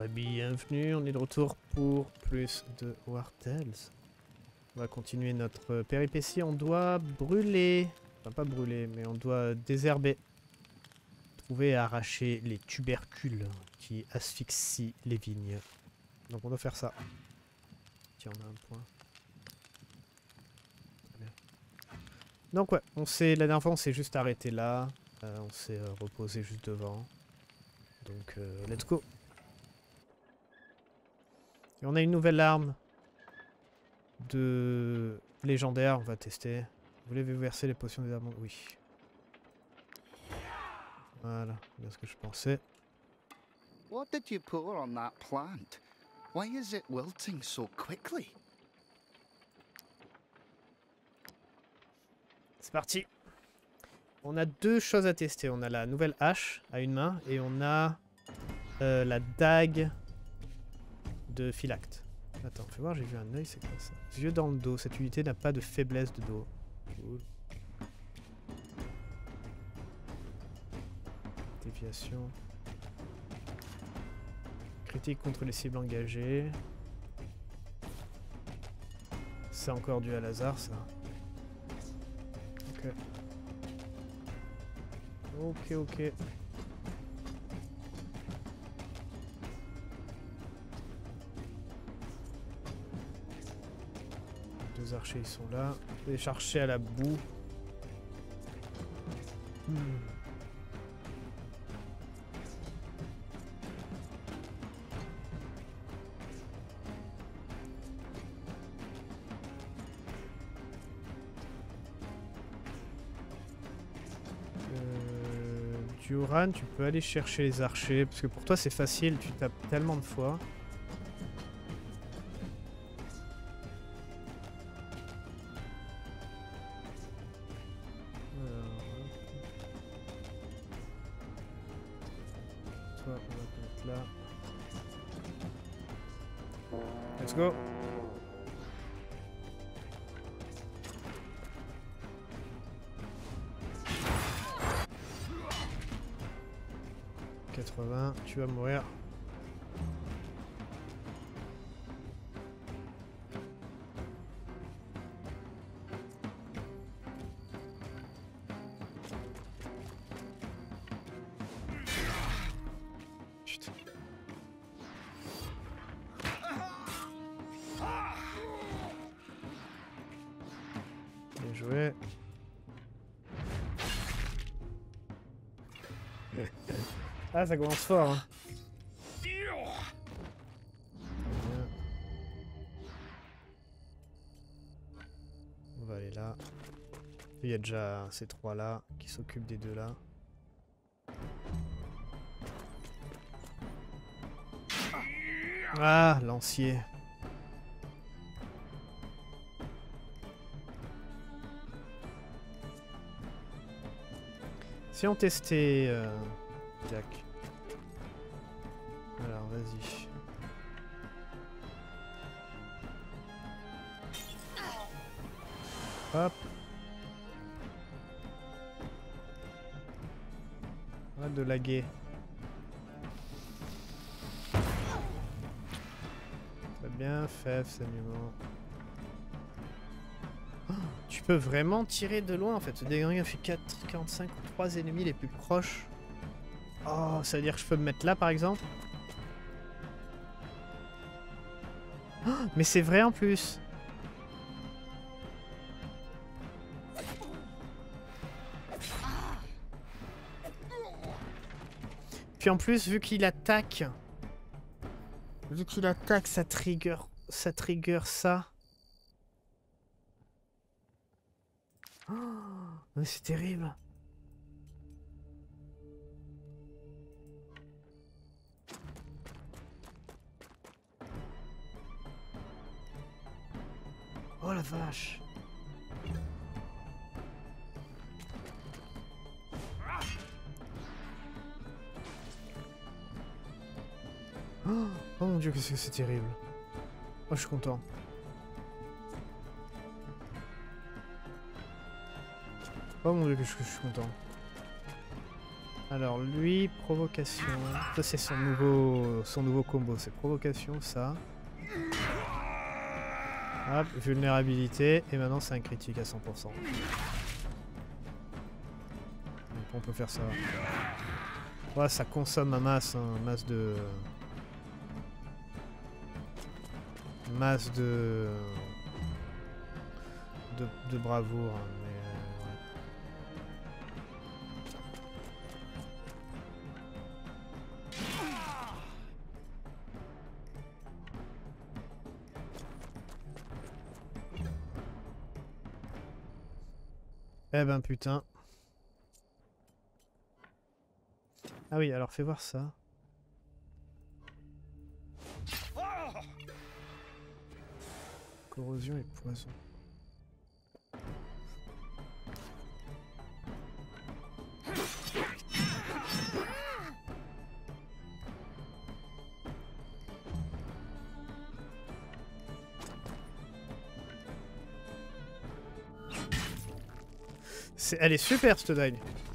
Bienvenue, on est de retour pour plus de War Tales. On va continuer notre péripétie. On doit brûler, enfin pas brûler, mais on doit désherber. Trouver et arracher les tubercules qui asphyxient les vignes. Donc on doit faire ça. Tiens, on a un point. Très bien. Donc ouais, la dernière fois on s'est juste arrêté là. On s'est reposé juste devant. Donc let's go. Et on a une nouvelle arme de légendaire, on va tester. Voulez-vous verser les potions des amandes? Oui. Voilà, bien ce que je pensais. What did you pour on that plant? Why is it wilting so quickly? C'est parti. On a deux choses à tester. On a la nouvelle hache à une main et on a la dague de Phylacte. Attends, fais voir, j'ai vu un œil, c'est quoi ça? Yeux dans le dos. Cette unité n'a pas de faiblesse de dos. Cool. Déviation. Critique contre les cibles engagées. C'est encore dû à Lazare, ça. Ok. Ok, ok. Les archers ils sont là. Les chercher à la boue. Duran, tu peux aller chercher les archers. Parce que pour toi c'est facile, tu tapes tellement de fois. Toi, on va te mettre là. Let's go. Tu vas mourir. Putain. Bien joué. Ah, ça commence fort, hein. On va aller là. Il y a déjà ces trois là qui s'occupent des deux là. Ah, lancier. Si on testait Jack. Alors, vas-y. Hop. Arrête de laguer. Très bien, Fève, saignement. Oh, tu peux vraiment tirer de loin en fait. Ce dégât fait 4,45 ou 3 ennemis les plus proches. Oh, ça veut dire que je peux me mettre là par exemple? Oh, mais c'est vrai en plus. Puis en plus, vu qu'il attaque, ça trigger ça. Oh, mais c'est terrible. Oh la vache. Oh mon dieu, qu'est-ce que c'est terrible. Oh, je suis content. Oh mon dieu, qu'est-ce que je suis content. Alors lui, provocation. Ça c'est son nouveau combo. C'est provocation, ça. Hop, vulnérabilité. Et maintenant c'est un critique à 100%. Donc on peut faire ça. Ouais, ça consomme un masse, hein, masse de... de bravoure, hein, mais ouais. Eh ben putain. Ah oui, alors fais voir ça. Corrosion et poison. Elle est super cette dague.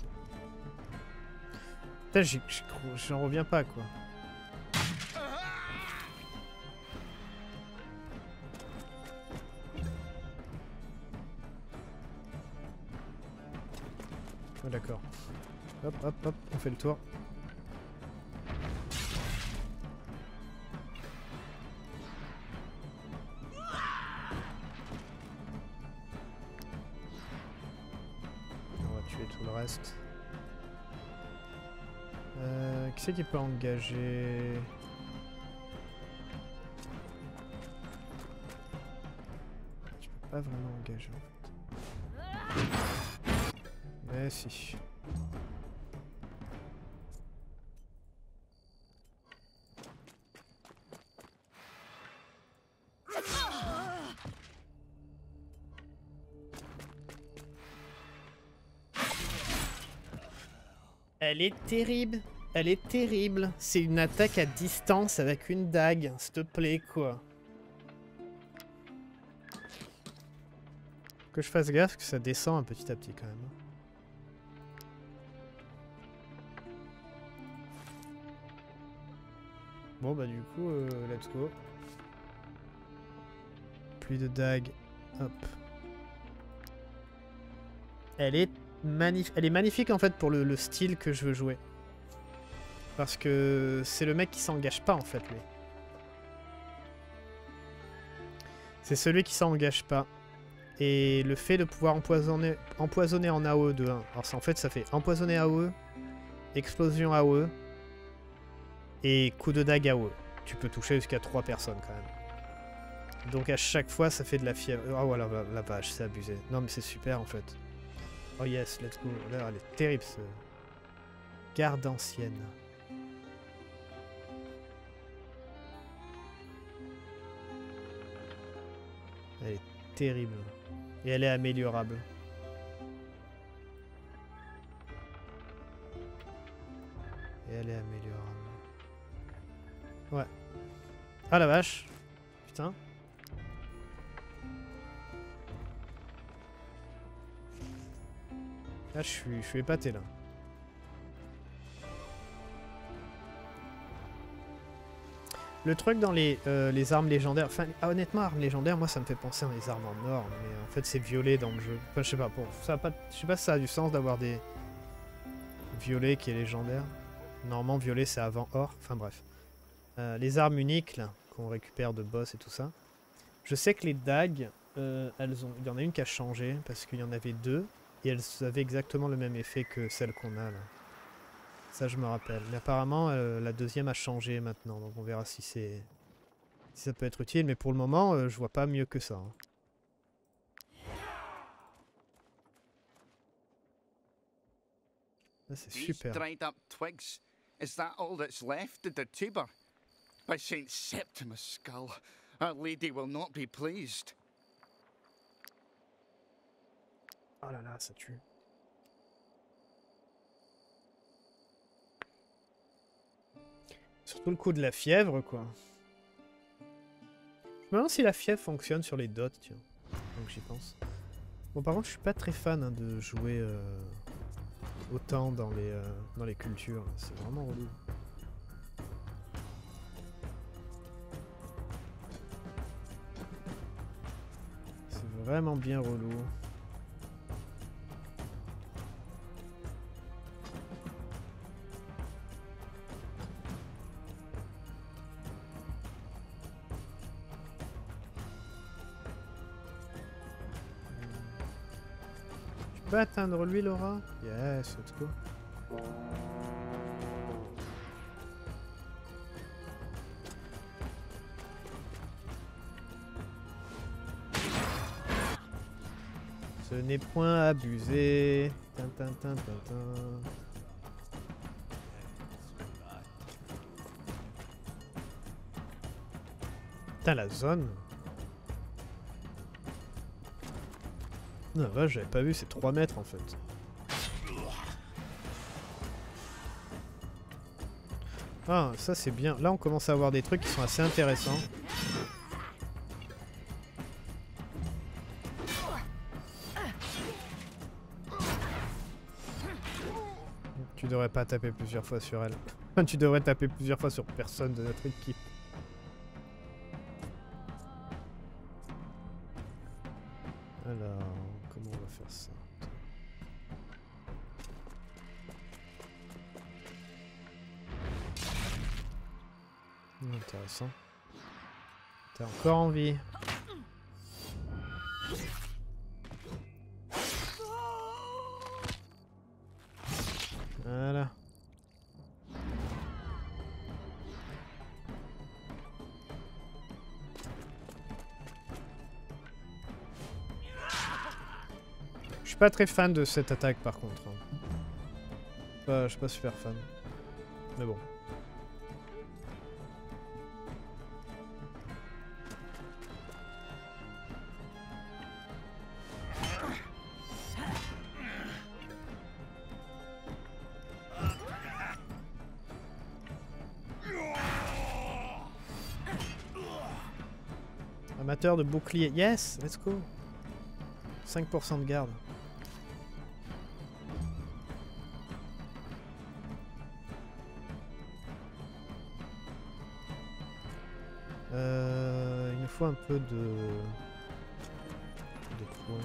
Putain, j'en reviens pas quoi. Oh, d'accord. Hop, hop, hop, on fait le tour. On va tuer tout le reste. Qui c'est qui peut engager? Tu peux pas vraiment engager en fait. Mais si. Elle est terrible. Elle est terrible. C'est une attaque à distance avec une dague. S'il te plaît, quoi. Que je fasse gaffe que ça descend un petit à petit quand même. Bon bah du coup, let's go. Plus de dagues. Hop. Elle est magnifique en fait pour le style que je veux jouer. Parce que c'est le mec qui s'engage pas en fait lui. C'est celui qui s'engage pas. Et le fait de pouvoir empoisonner en AOE de 1. Alors en fait ça fait empoisonner AOE, explosion AOE et coup de dague AOE. Tu peux toucher jusqu'à 3 personnes quand même. Donc à chaque fois ça fait de la fièvre. Oh voilà, la vache, c'est abusé. Non mais c'est super en fait. Oh yes, let's go. Là, elle est terrible ce... Garde ancienne. Elle est terrible. Et elle est améliorable. Et elle est améliorable. Ouais. Ah la vache. Putain. Là je suis épaté là. Le truc dans les armes légendaires, enfin honnêtement armes légendaires, moi ça me fait penser à des armes en or, mais en fait c'est violet dans le jeu. Enfin je sais pas, bon, ça a pas, je sais pas si ça a du sens d'avoir des violet qui est légendaire. Normalement violet c'est avant or, enfin bref. Les armes uniques là, qu'on récupère de boss et tout ça. Je sais que les dagues, il y en a une qui a changé parce qu'il y en avait deux et elles avaient exactement le même effet que celle qu'on a là. Ça je me rappelle. Mais apparemment la deuxième a changé maintenant. Donc on verra si ça peut être utile. Mais pour le moment je vois pas mieux que ça. Hein. Là c'est super. Dried up twigs. Is that all that's left of the tuber? By Saint Septimus Skull, Our Lady will not be pleased. Oh là là, ça tue. Surtout le coup de la fièvre, quoi. Je me demande si la fièvre fonctionne sur les dots, tiens. Donc j'y pense. Bon, par contre, je suis pas très fan hein, de jouer autant dans les cultures. C'est vraiment relou. C'est vraiment bien relou. Tu peux atteindre lui, Laura? Yes, let's go. Ce n'est point abusé. Tin, tin, tin, tin, tin. Putain, la zone. Non, va, j'avais pas vu, c'est 3 mètres en fait. Ah, ça c'est bien. Là, on commence à avoir des trucs qui sont assez intéressants. Tu devrais pas taper plusieurs fois sur elle. Tu devrais taper plusieurs fois sur personne de notre équipe. Alors, comment on va faire ça? Intéressant. T'es encore en vie. Voilà. Je suis pas très fan de cette attaque par contre. Je suis pas super fan. Mais bon. Amateur de bouclier. Yes, let's go. 5% de garde. Il nous faut un peu de points.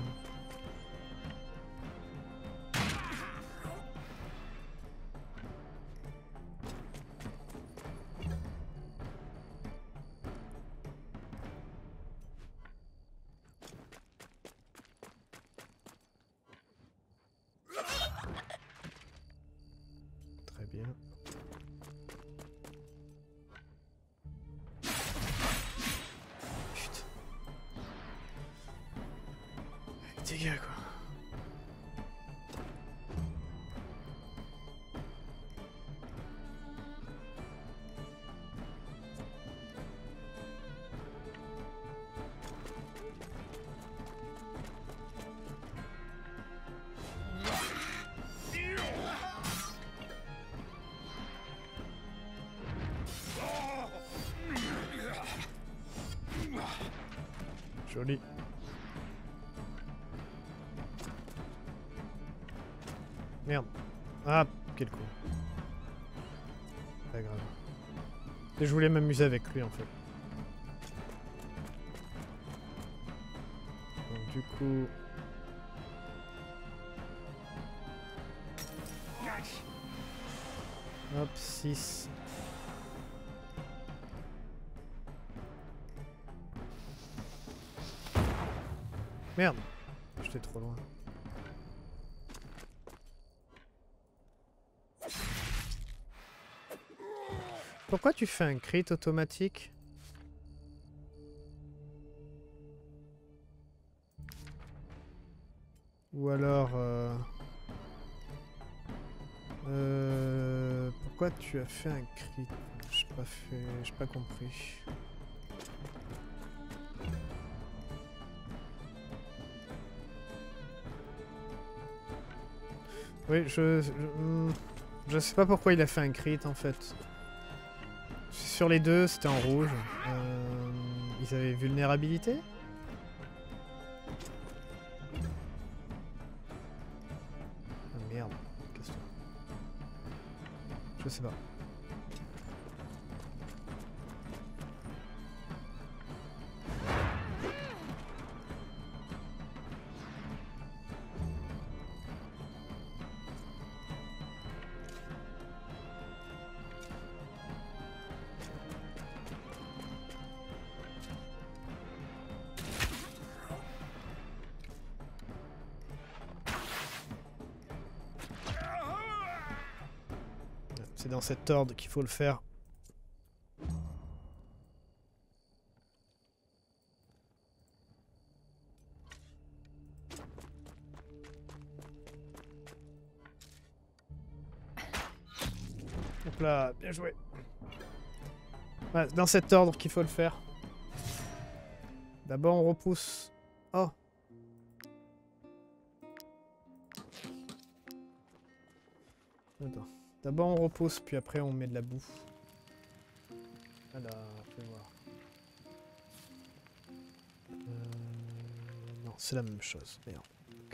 Très bien. Putain. Dégâts quoi. Joli. Merde. Ah, quel coup. Pas grave. Et je voulais m'amuser avec lui en fait. Donc du coup... Hop, 6. Merde, j'étais trop loin. Pourquoi tu fais un crit automatique? Ou alors... pourquoi tu as fait un crit? J'ai pas compris. Oui, je sais pas pourquoi il a fait un crit en fait. Sur les deux, c'était en rouge. Ils avaient vulnérabilité? Ah merde, qu'est-ce que Je sais pas. C'est dans cet ordre qu'il faut le faire. Hop là, bien joué. Ouais, c'est dans cet ordre qu'il faut le faire. D'abord on repousse. Oh. Attends. D'abord on repousse, puis après on met de la bouffe. Alors, fais voir. Non, c'est la même chose. Merde. Okay.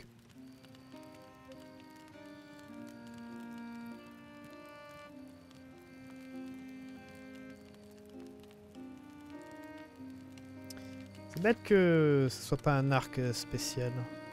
C'est bête que ce soit pas un arc spécial.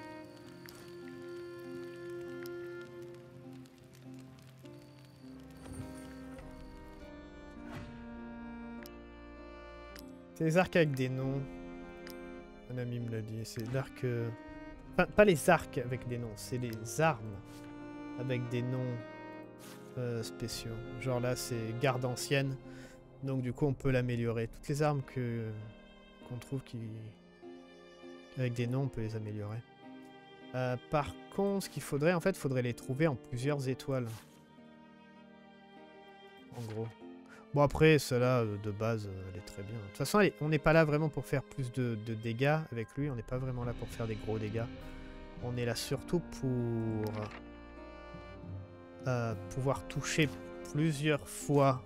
C'est les arcs avec des noms. Un ami me l'a dit. C'est l'arc... Enfin, pas les arcs avec des noms. C'est les armes avec des noms spéciaux. Genre là, c'est garde ancienne. Donc du coup, on peut l'améliorer. Toutes les armes qu'on trouve avec des noms, on peut les améliorer. Par contre, ce qu'il faudrait, en fait, faudrait les trouver en plusieurs étoiles. En gros. Bon après, celle-là, de base, elle est très bien. De toute façon, on n'est pas là vraiment pour faire plus de dégâts avec lui. On n'est pas vraiment là pour faire des gros dégâts. On est là surtout pour pouvoir toucher plusieurs fois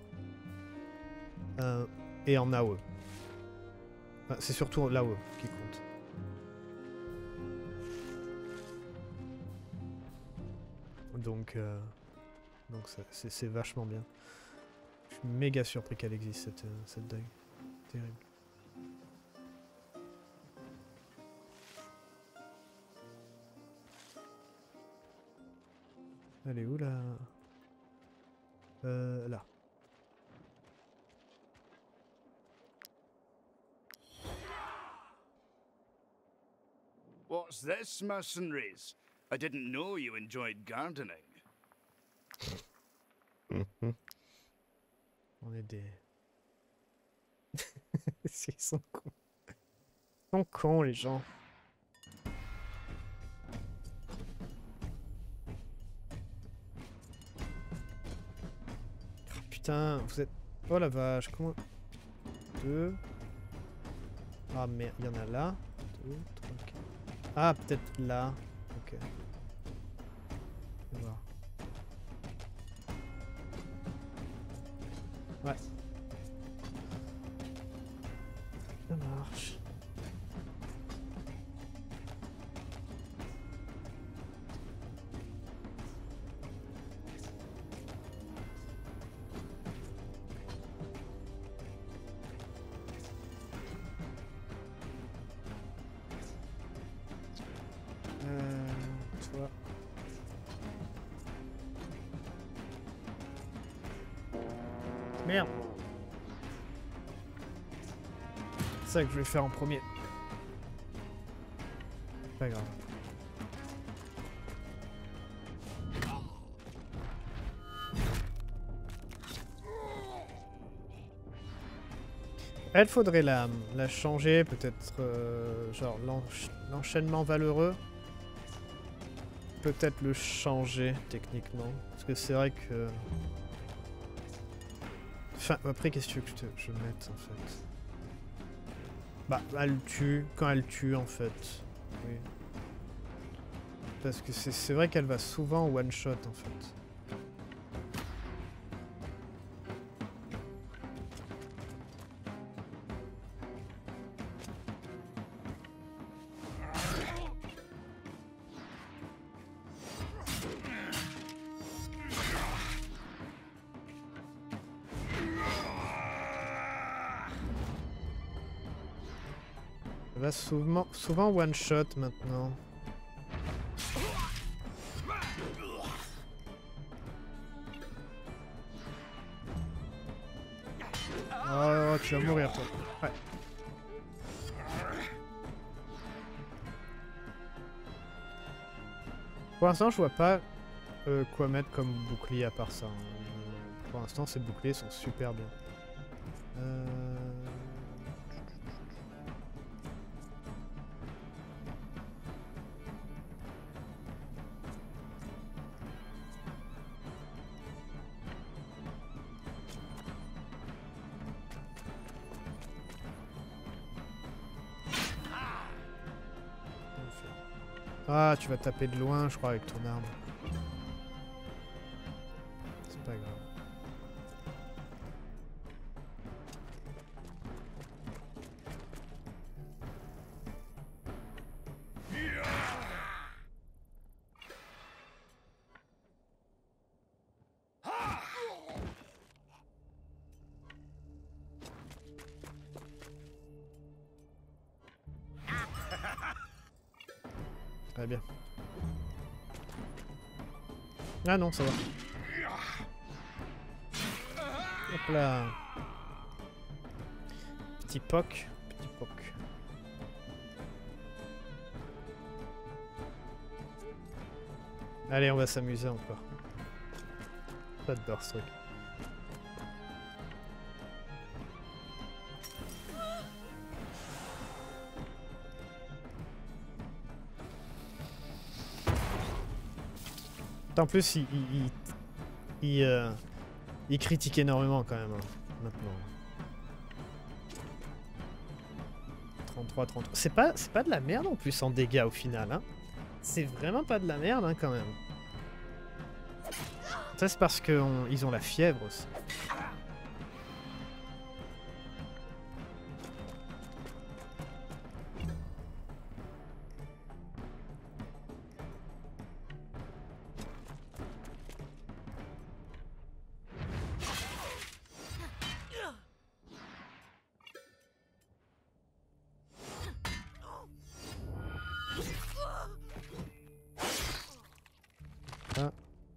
et en AOE. Enfin, c'est surtout l'AOE qui compte. Donc c'est vachement bien. Je suis méga surpris qu'elle existe, cette dague. Terrible. Elle est où, là? Là. What's this, mercenaries? I didn't know you enjoyed gardening. On est des... Ils sont cons. Ils sont cons, les gens. Oh, putain, vous êtes... Oh la vache, comment... 2... Ah merde, il y en a là. 2, 3, 4... Ah, peut-être là. Ok. On va voir. Ouais. Ça marche. Toi. Merde. C'est ça que je vais faire en premier. Pas grave. Elle faudrait la changer, peut-être genre l'enchaînement valeureux. Peut-être le changer techniquement. Parce que c'est vrai que... Enfin, après, qu'est-ce que tu veux que je mette en fait? Bah, elle tue quand elle tue en fait. Oui. Parce que c'est vrai qu'elle va souvent one shot en fait. va souvent one shot maintenant. Oh, tu vas mourir toi. Ouais. Pour l'instant, je vois pas quoi mettre comme bouclier à part ça. Hein. Pour l'instant, ces boucliers sont super bien. Ah, tu vas taper de loin, je crois, avec ton arme. C'est pas grave. Très bien. Ah non, ça va. Hop là. Petit poc. Petit poc. Allez, on va s'amuser encore. J'adore ce truc. En plus, il critique énormément quand même, hein, maintenant. 33, 33. C'est pas de la merde en plus en dégâts au final, hein. C'est vraiment pas de la merde, hein, quand même. Ça, c'est parce qu'ils ont la fièvre aussi. Ah.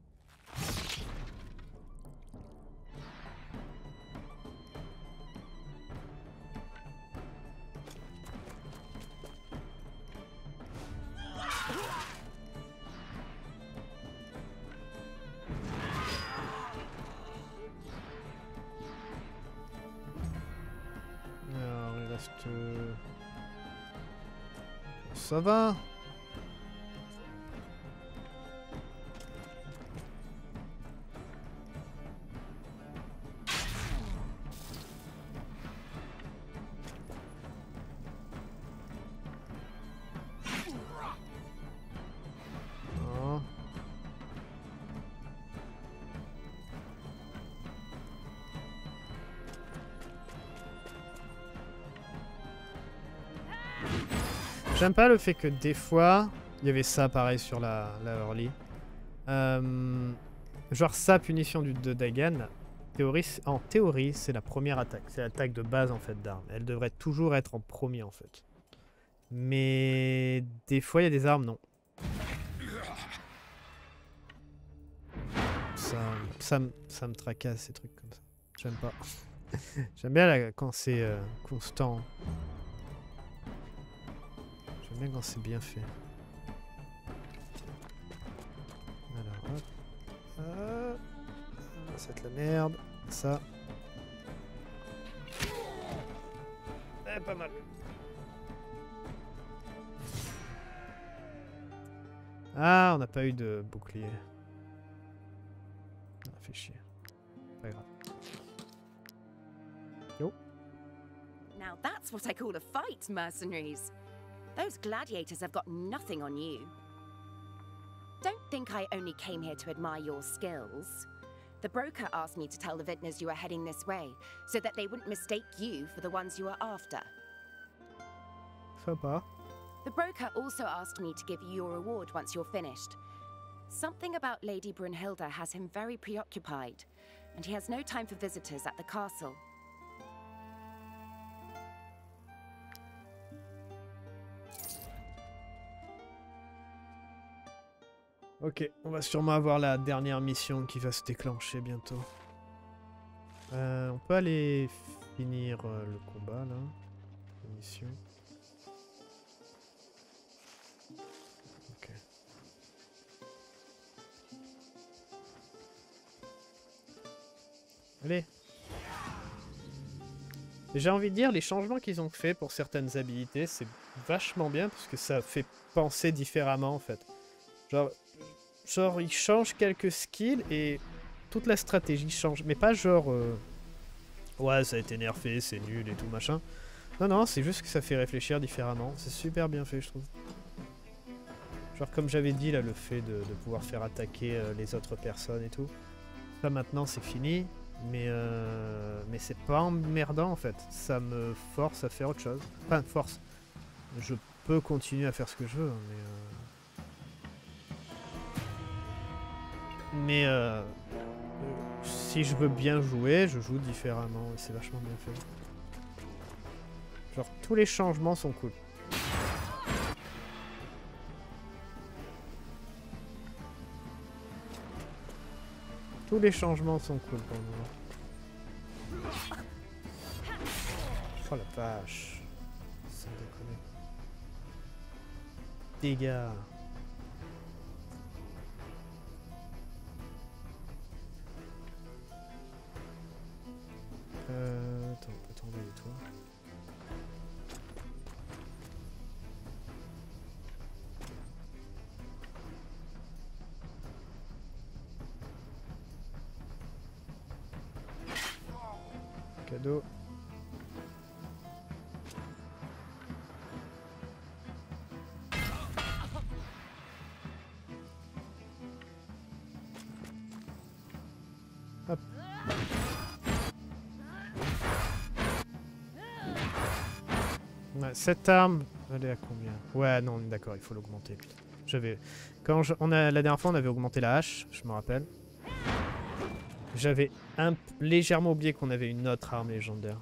Alors, il reste... Ça va. Non. J'aime pas le fait que des fois, il y avait ça pareil sur la early. Genre ça, punition de Dagan. En théorie, c'est la première attaque. C'est l'attaque de base en fait d'armes. Elle devrait toujours être en premier en fait. Mais des fois, il y a des armes, non. Ça me tracasse ces trucs comme ça. J'aime pas. J'aime bien quand c'est constant. J'aime bien quand c'est bien fait. Alors, hop. Ça va être la merde. Ça. Eh, pas mal. Ah, on n'a pas eu de bouclier. Ah, fait chier. Pas grave. Yo. Now that's what I call a fight, mercenaries. Those gladiators have got nothing on you. Don't think I only came here to admire your skills. The broker asked me to tell the vintners you were heading this way, so that they wouldn't mistake you for the ones you were after. Sympa. The broker also asked me to give you your reward once you're finished. Something about Lady Brunhilde has him very preoccupied, and he has no time for visitors at the castle. Ok, on va sûrement avoir la dernière mission qui va se déclencher bientôt. On peut aller finir le combat là. La mission. Ok. Allez. J'ai envie de dire, les changements qu'ils ont fait pour certaines habilités, c'est vachement bien parce que ça fait penser différemment en fait. Genre ils changent quelques skills et toute la stratégie change. Mais pas genre... ouais, ça a été nerfé, c'est nul et tout machin. Non, non, c'est juste que ça fait réfléchir différemment. C'est super bien fait, je trouve. Genre comme j'avais dit là, le fait de pouvoir faire attaquer les autres personnes et tout. Ça maintenant c'est fini. Mais c'est pas emmerdant en fait. Ça me force à faire autre chose. Enfin, force. Je peux continuer à faire ce que je veux, mais si je veux bien jouer, je joue différemment. Et c'est vachement bien fait. Genre, tous les changements sont cool. Tous les changements sont cool pour le moment. Oh la vache. Sans déconner. Dégâts. Attends, on peut t'envoyer toi. Cadeau. Hop. Ouais, cette arme, elle est à combien? Ouais, non, d'accord, il faut l'augmenter. J'avais... la dernière fois, on avait augmenté la hache, je me rappelle. J'avais légèrement oublié qu'on avait une autre arme légendaire.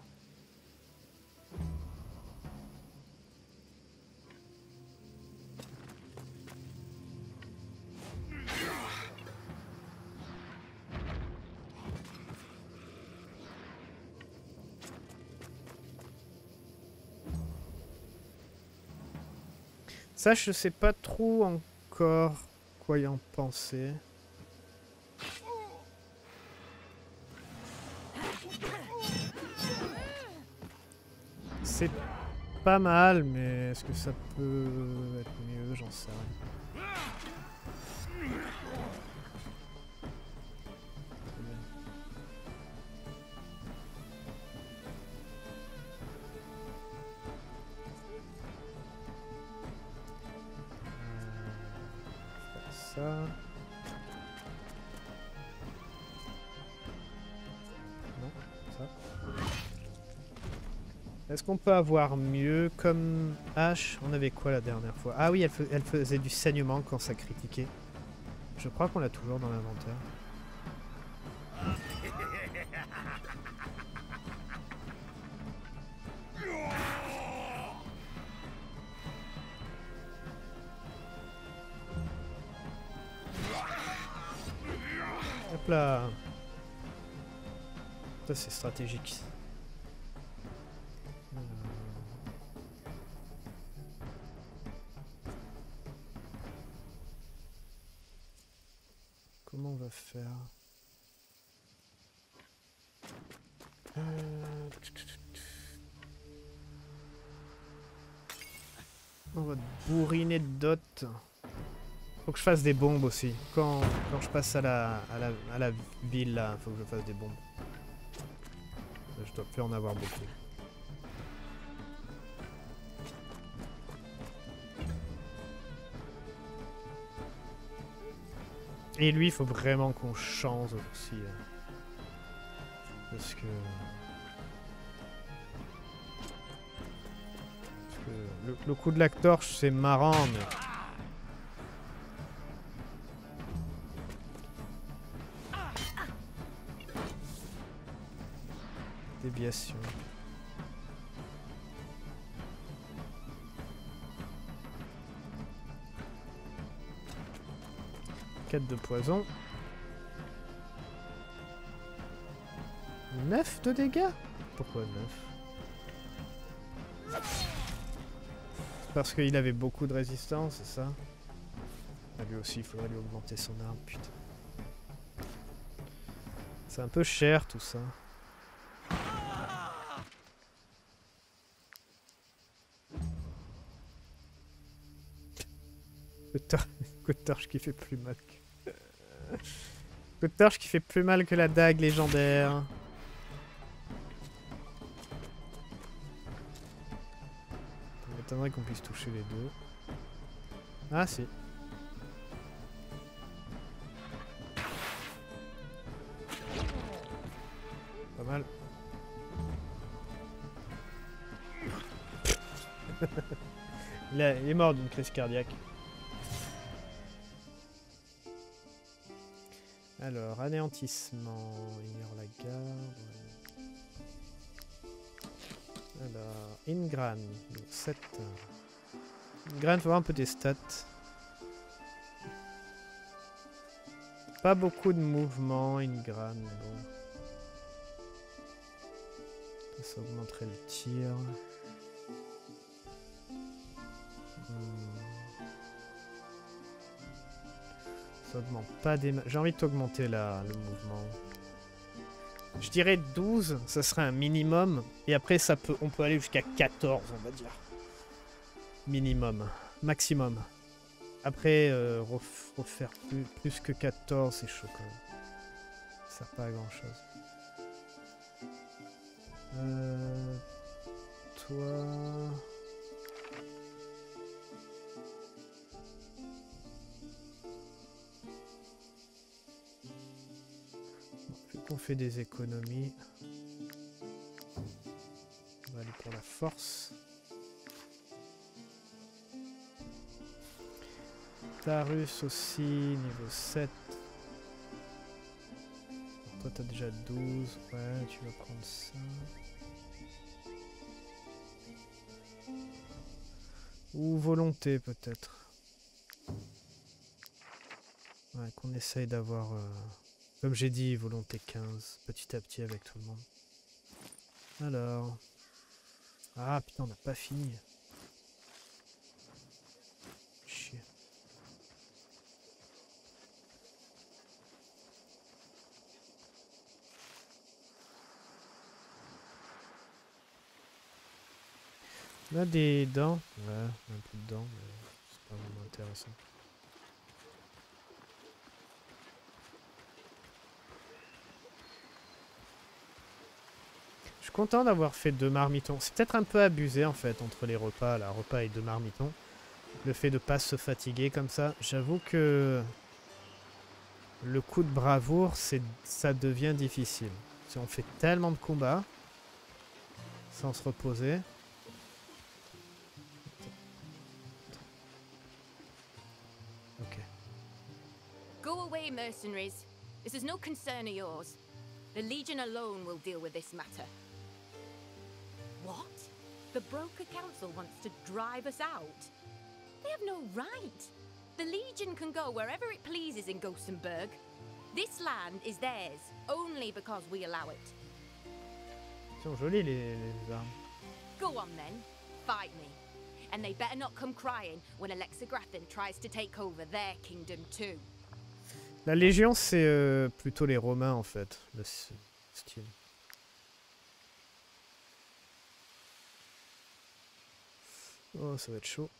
Ça, je sais pas trop encore quoi y en penser. C'est pas mal, mais est-ce que ça peut être mieux? J'en sais rien. Ça. Non, ça. Est-ce qu'on peut avoir mieux comme hache? On avait quoi la dernière fois? Ah oui, elle faisait du saignement quand ça critiquait. Je crois qu'on l'a toujours dans l'inventaire. Hop là. Ça c'est stratégique. Comment on va faire? On va bourriner de dots. Faut que je fasse des bombes aussi. Quand je passe à la ville là, faut que je fasse des bombes. Je dois plus en avoir beaucoup. Et lui, il faut vraiment qu'on change aussi. Parce que le coup de la torche, c'est marrant, mais... Déviation. 4 de poison. 9 de dégâts? Pourquoi 9? Parce qu'il avait beaucoup de résistance, c'est ça? Ah, lui aussi, il faudrait lui augmenter son arme, putain. C'est un peu cher tout ça. Coup de torche qui fait plus mal que... Coup de torche qui fait plus mal que la dague légendaire. Il m'étonnerait qu'on puisse toucher les deux. Ah si. Pas mal. Il est mort d'une crise cardiaque. Alors, anéantissement, ignore la garde. Alors, Ingran, 7. Ingran, faut voir un peu tes stats. Pas beaucoup de mouvement, Ingran, mais bon. Ça augmenterait le tir. Ça augmente pas des... J'ai envie de t'augmenter le mouvement. Je dirais 12, ça serait un minimum. Et après, on peut aller jusqu'à 14, on va dire. Minimum. Maximum. Après, refaire plus que 14, c'est chaud quand même. Ça sert pas à grand chose. Toi... On fait des économies. On va aller pour la force. Tarus aussi, niveau 7. Toi t'as déjà 12. Ouais, tu vas prendre ça. Ou volonté peut-être. Ouais, qu'on essaye d'avoir... Comme j'ai dit, volonté 15, petit à petit avec tout le monde. Alors... Ah putain, on n'a pas fini. Chier. On a des dents. Ouais, un peu de dents, mais c'est pas vraiment intéressant. Je suis content d'avoir fait 2 marmitons. C'est peut-être un peu abusé en fait entre les repas, là, repas et 2 marmitons. Le fait de pas se fatiguer comme ça. J'avoue que le coup de bravoure, ça devient difficile. Si on fait tellement de combats sans se reposer. Ok. Go away, mercenaries. This is no concern of yours. The Legion alone will deal with this matter. What? The Broker Council wants to drive us out? They have no right. The Legion can go wherever it pleases in Gothenburg. This land is theirs, only because we allow it. Ils sont jolis les armes. Go on then, fight me. And they better not come crying when Alexagrathan tries to take over their kingdom too. La Légion, c'est plutôt les Romains en fait, le style. Oh, ça va être chaud.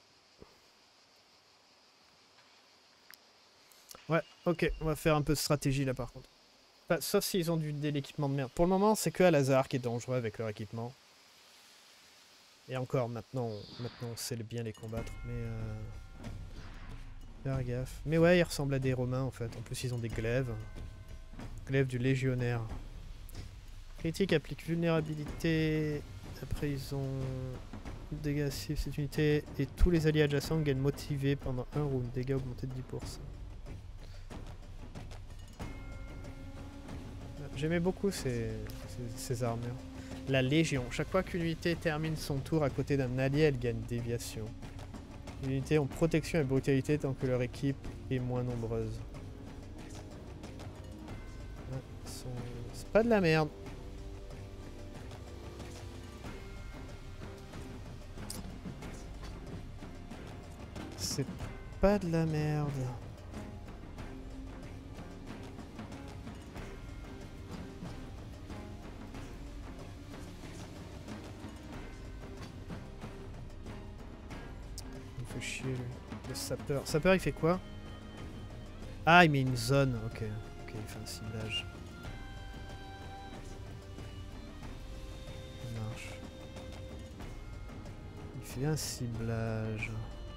Ouais, ok, on va faire un peu de stratégie là par contre. Enfin, sauf s'ils ont de l'équipement de merde. Pour le moment, c'est que Al-Azhar qui est dangereux avec leur équipement. Et encore, maintenant on sait bien les combattre, mais... Faire gaffe. Mais ouais, ils ressemblent à des Romains en fait. En plus, ils ont des glaives. Glaive du légionnaire. Critique applique vulnérabilité. Après, ils ont... Dégâts actifs, cette unité. Et tous les alliés adjacents gagnent motivés pendant un round. Dégâts augmentés de 10%. J'aimais beaucoup ces armures. La Légion. Chaque fois qu'une unité termine son tour à côté d'un allié, elle gagne déviation. Les unités ont protection et brutalité tant que leur équipe est moins nombreuse. C'est pas de la merde. C'est pas de la merde. Il me fait chier lui. Le sapeur. Sapeur il fait quoi? Ah il met une zone. Ok. Ok il fait un ciblage. Ça marche. Il fait un ciblage.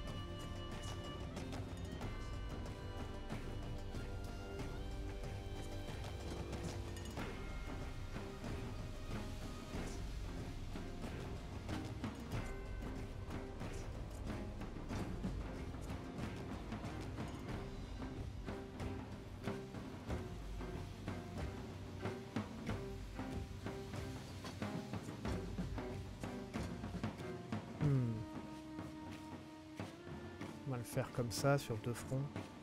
On va le faire comme ça sur deux fronts.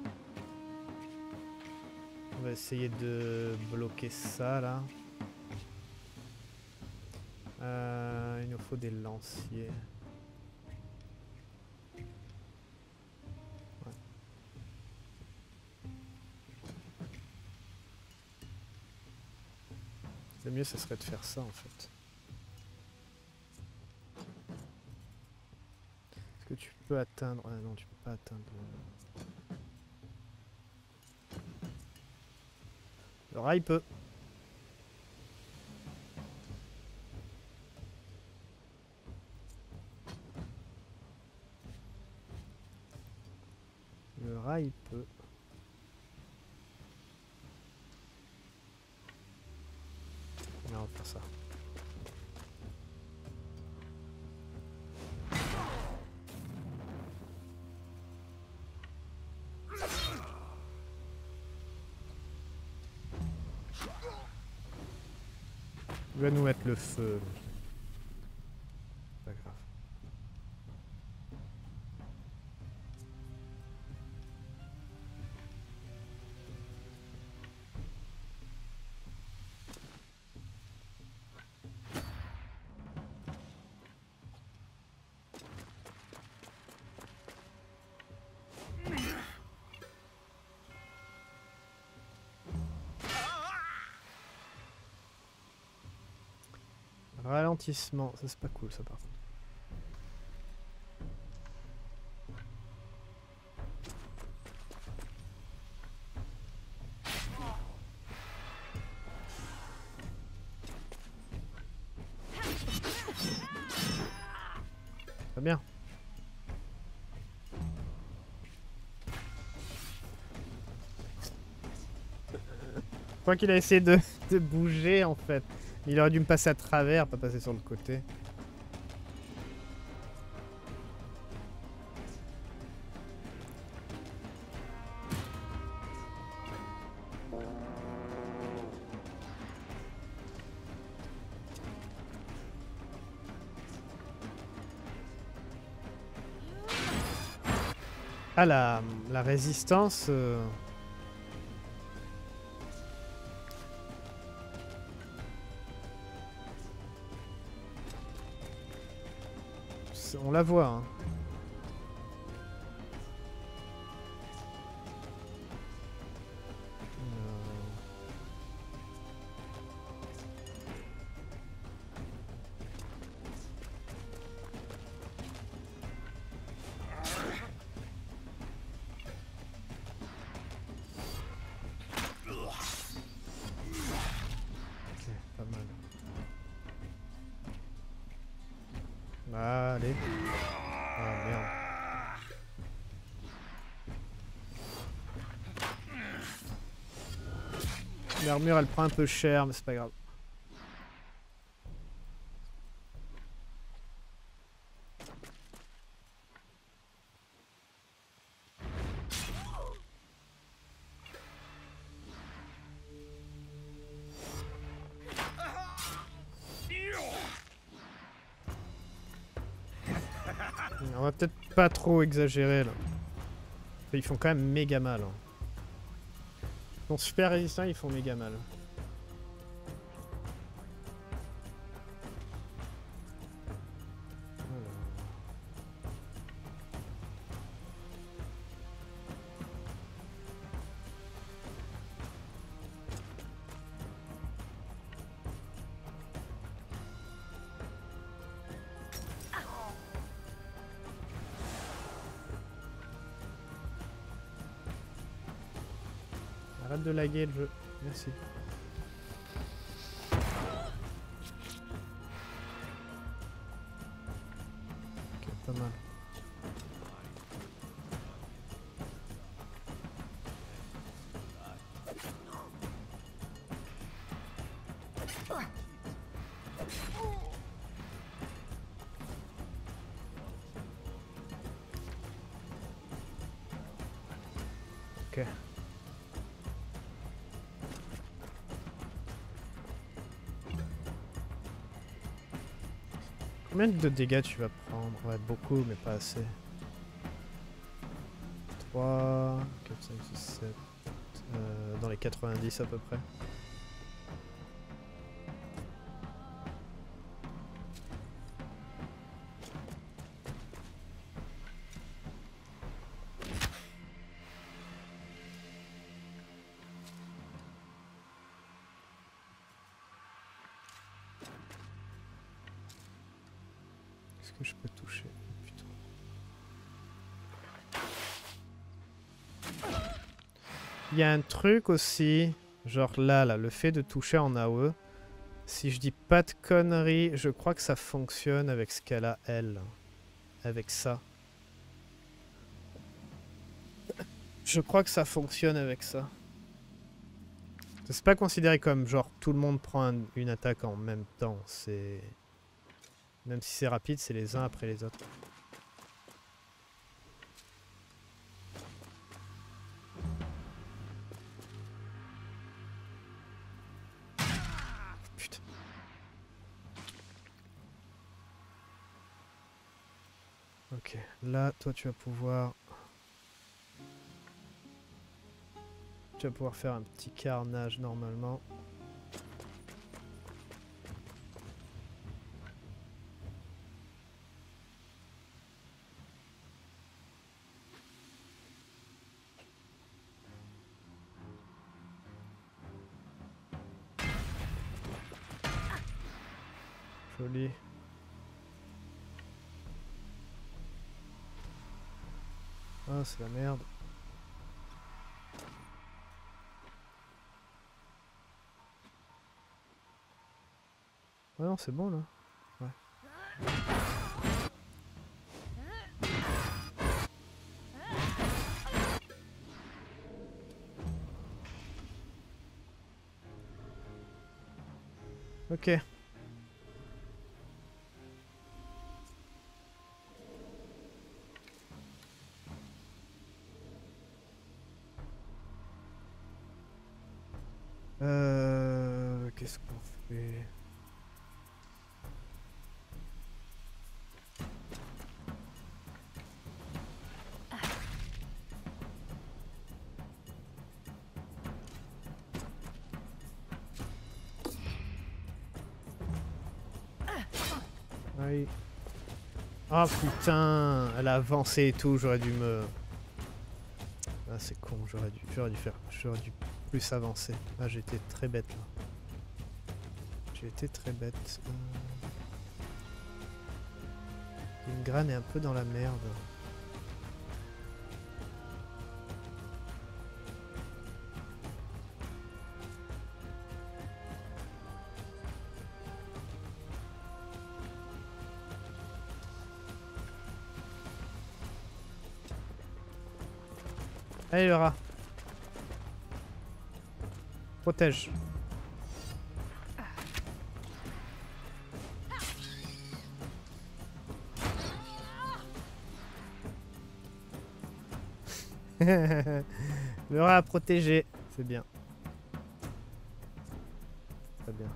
On va essayer de bloquer ça là. Il nous faut des lanciers. Ouais. Le mieux ce serait de faire ça en fait. Est-ce que tu peux atteindre... Ah non tu peux pas atteindre... Le rail peut. Le rail peut. Non, on va faire ça. Il va nous mettre le feu. Pas grave. Ralentissement, ça c'est pas cool ça par contre. Pas bien. Je crois qu'il a essayé de bouger en fait. Il aurait dû me passer à travers, pas passer sur le côté. Ah la résistance... On la voit, hein. Ok, pas mal. Allez. Ah merde. L'armure elle prend un peu cher mais c'est pas grave. On va peut-être pas trop exagérer là. Ils font quand même méga mal. Hein. Ils sont super résistants, ils font méga mal. Arrête de laguer le jeu. Merci. Ok, pas mal. Ok. Combien de dégâts tu vas prendre? Ouais, beaucoup, mais pas assez. 3, 4, 5, 6, 7. Dans les 90 à peu près. Est-ce que je peux toucher? Putain. Il y a un truc aussi, genre là, le fait de toucher en AOE, si je dis pas de conneries, je crois que ça fonctionne avec ce qu'elle a elle, avec ça. Je crois que ça fonctionne avec ça. C'est pas considéré comme genre tout le monde prend une attaque en même temps, c'est... Même si c'est rapide, c'est les uns après les autres. Putain. Ok, là, toi tu vas pouvoir... Tu vas pouvoir faire un petit carnage normalement. Joli. Ah, c'est la merde. Ah non, c'est bon là. Ouais. Ok. Qu'est-ce qu'on fait? Aïe. Ah putain, elle a avancé et tout, j'aurais dû me... Ah c'est con, j'aurais dû plus avancer. Ah j'ai été très bête là. J'ai été très bête. Ingram est un peu dans la merde. Allez le rat. Protège. Le rat à protéger. C'est bien. Très bien.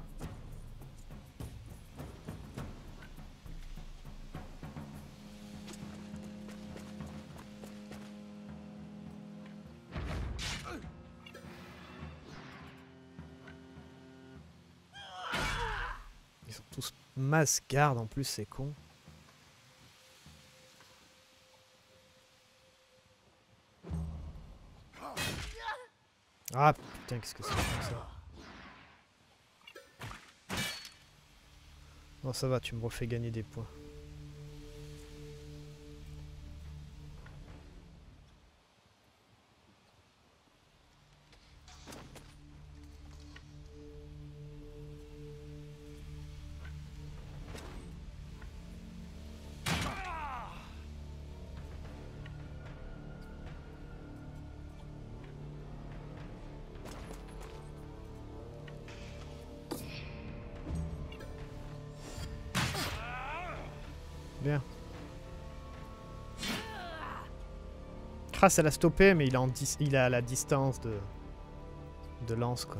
Ils sont tous masse garde en plus, c'est con. Ah putain, qu'est-ce que c'est que ça? Non, ça va, tu me refais gagner des points. Bien. Ah, ça l'a stoppé, mais il est, il est à la distance de lance, quoi.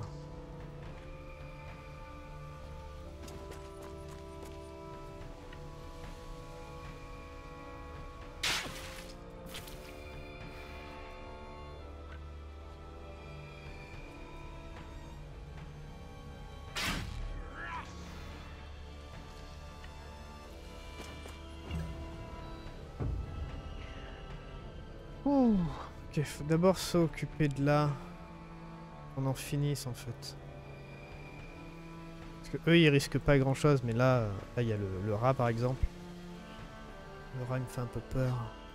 Ouh. Ok, faut d'abord s'occuper de là. On en finisse en fait. Parce que eux ils risquent pas grand chose, mais là il y a le rat par exemple. Le rat il me fait un peu peur.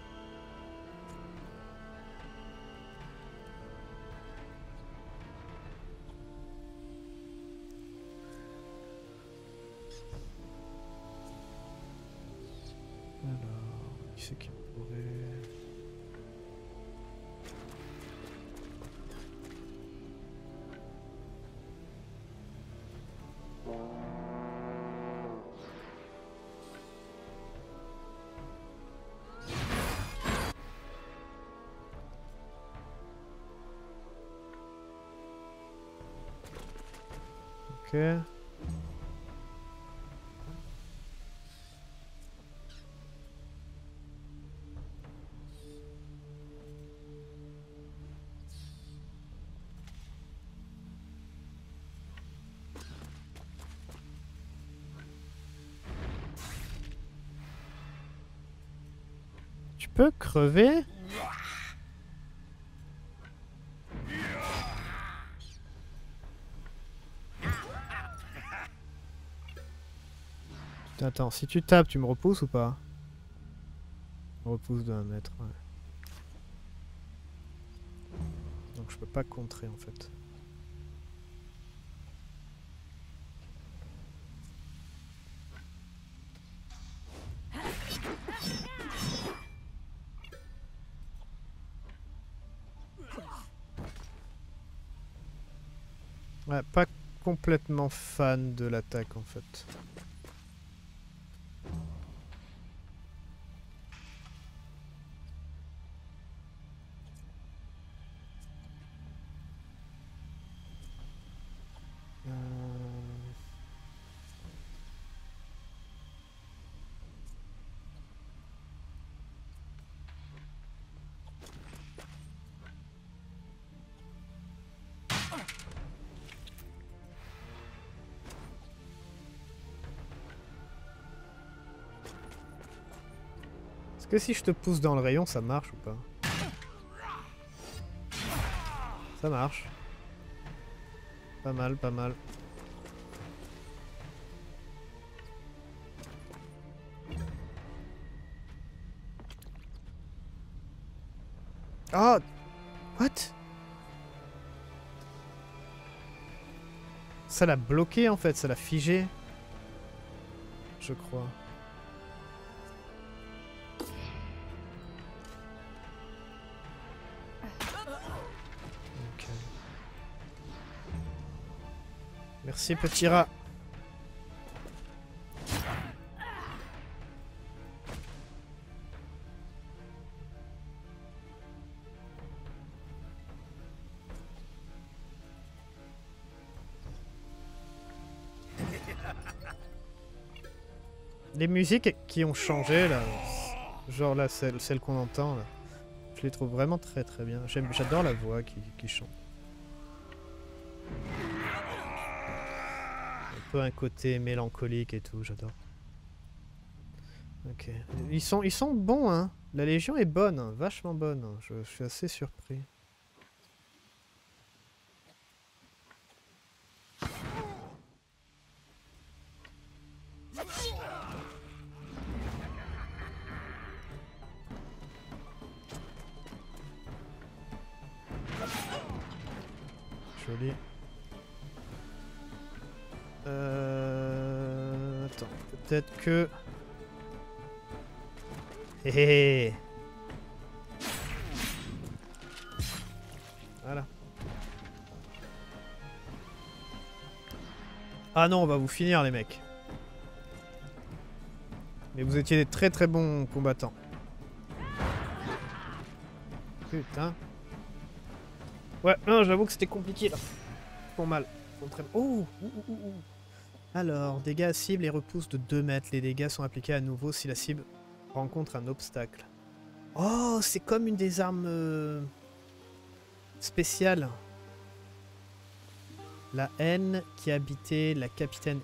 Alors, qui c'est qui pourrait... Ok. Tu peux crever? Attends, si tu tapes, tu me repousses ou pas? Repousse de 1 mètre, ouais. Donc je peux pas contrer en fait. Ouais, pas complètement fan de l'attaque en fait. Est-ce que si je te pousse dans le rayon, ça marche ou pas? Ça marche. Pas mal, pas mal. Oh! What? Ça l'a bloqué en fait, ça l'a figé. Je crois. Ok. Merci petit rat. Les musiques qui ont changé là, genre là celle qu'on entend là, je les trouve vraiment très très bien. J'adore la voix qui chante. Un peu un côté mélancolique et tout, j'adore. Ok, ils sont bons hein. La Légion est bonne, hein, vachement bonne. Hein. Je suis assez surpris. Joli. Attends, peut-être que... Hé hé. Voilà. Ah non, on va vous finir les mecs. Et vous étiez des très très bons combattants. Putain. Ouais, non, j'avoue que c'était compliqué là. Ils font mal. Ils font très... Oh, Alors, dégâts à cible et repousse de 2 mètres. Les dégâts sont appliqués à nouveau si la cible rencontre un obstacle. Oh, c'est comme une des armes spéciales. La haine qui habitait la capitaine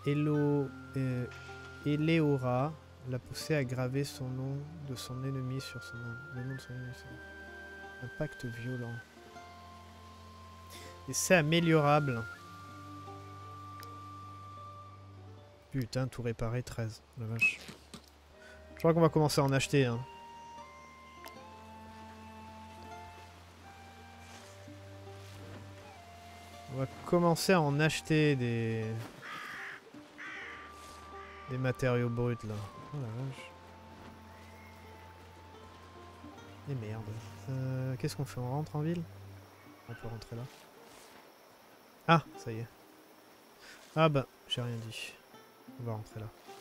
Eleora l'a poussé à graver son nom de son ennemi sur son âme. Le nom de son ennemi sur... Un pacte violent. Et c'est améliorable. Putain, tout réparé, 13. La vache. Je crois qu'on va commencer à en acheter. Hein. On va commencer à en acheter des matériaux bruts là. Oh la vache. Et merde. Qu'est-ce qu'on fait? On rentre en ville? On peut rentrer là. Ah, ça y est. Ah bah, j'ai rien dit. On va rentrer là.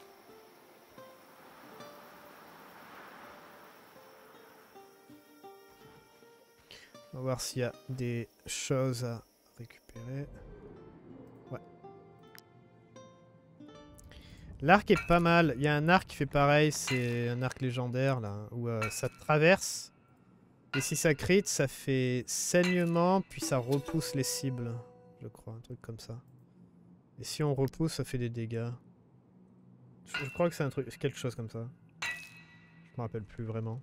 On va voir s'il y a des choses à récupérer. Ouais. L'arc est pas mal. Il y a un arc qui fait pareil. C'est un arc légendaire là. Où ça traverse. Et si ça crit, ça fait saignement. Puis ça repousse les cibles. Je crois. Un truc comme ça. Et si on repousse, ça fait des dégâts. Je crois que c'est un truc, quelque chose comme ça. Je me rappelle plus vraiment.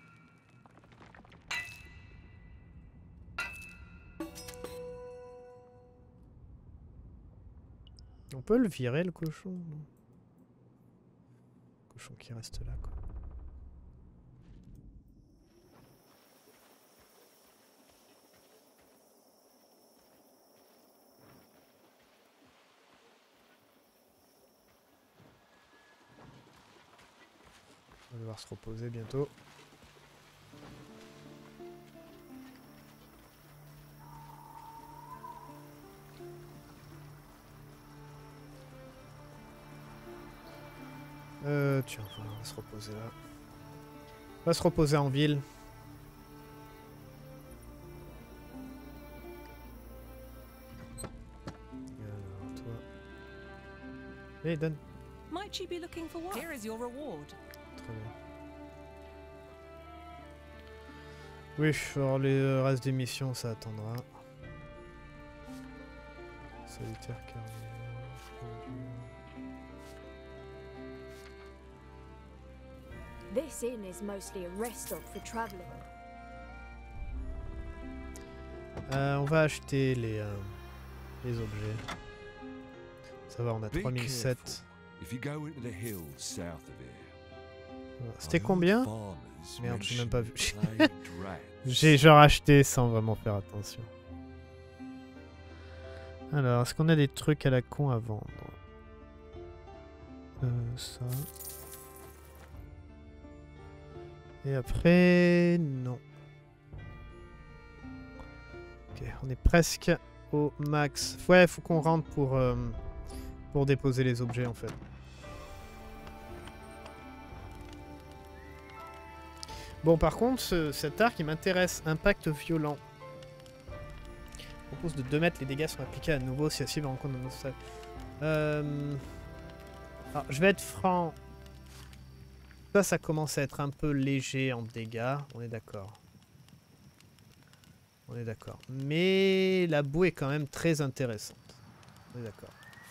On peut le virer le cochon, non? Le cochon qui reste là quoi. On va devoir se reposer bientôt. Tiens, on va se reposer là. On va se reposer en ville. Alors, toi. Allez, donne. Might you be looking for what? Here is your reward. Très bien. Oui, alors les restes des missions, ça attendra. Solitaire carnivore. This inn is mostly a rest stop for travelers. On va acheter les objets. Ça va, on a 3007. C'était combien? Merde, j'ai même pas vu. J'ai genre acheté sans vraiment faire attention. Alors, est-ce qu'on a des trucs à la con à vendre? Ça. Et après, non. Ok, on est presque au max. Ouais, faut qu'on rentre pour déposer les objets en fait. Bon, par contre, cet arc, il m'intéresse. Impact violent. Propose de 2 mètres, les dégâts sont appliqués à nouveau si la cible rencontre un obstacle. Alors, je vais être franc. Ça commence à être un peu léger en dégâts. On est d'accord. On est d'accord. Mais la boue est quand même très intéressante. On est d'accord.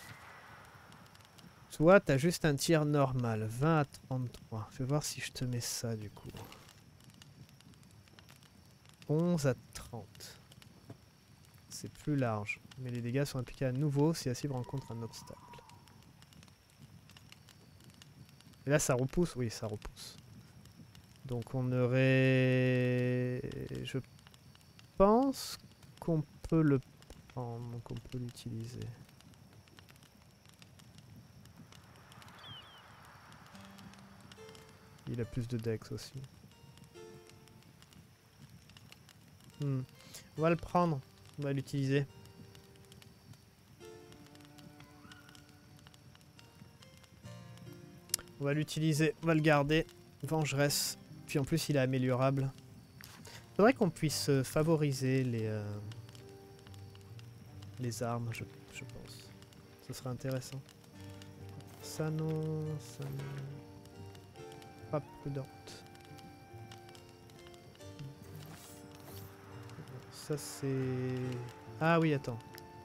Toi, t'as juste un tir normal. 20 à 33. Fais voir si je te mets ça du coup. 11 à 30. C'est plus large. Mais les dégâts sont appliqués à nouveau si la cible rencontre un obstacle. Et là, ça repousse? Oui, ça repousse. Donc on aurait... Je pense qu'on peut le prendre, qu'on peut l'utiliser. Il a plus de dex aussi. On va le prendre, on va l'utiliser. On va l'utiliser, on va le garder. Vengeresse. Puis en plus, il est améliorable. Faudrait qu'on puisse favoriser les armes, je pense. Ce serait intéressant. Ça non, ça non. Pas prudente. Ça c'est... Ah oui, attends.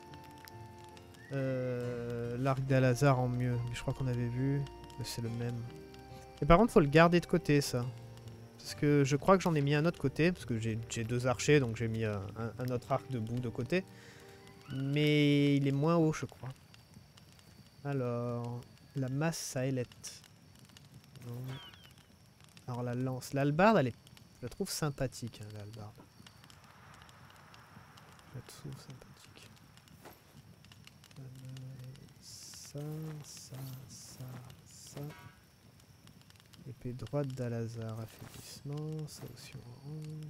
L'arc d'Al-Azhar en mieux. Mais je crois qu'on avait vu. C'est le même. Et par contre, faut le garder de côté, ça. Parce que je crois que j'en ai mis un autre côté. Parce que j'ai 2 archers, donc j'ai mis un autre arc debout de côté. Mais il est moins haut, je crois. Alors... La masse saélette. Non. Alors la lance. L'albarde, elle est... Je la trouve sympathique, hein, l'albarde. Je la trouve sympathique. Ça, ça, ça, ça. Épée droite d'Al-Azhar, affaiblissement. Ça aussi en rang.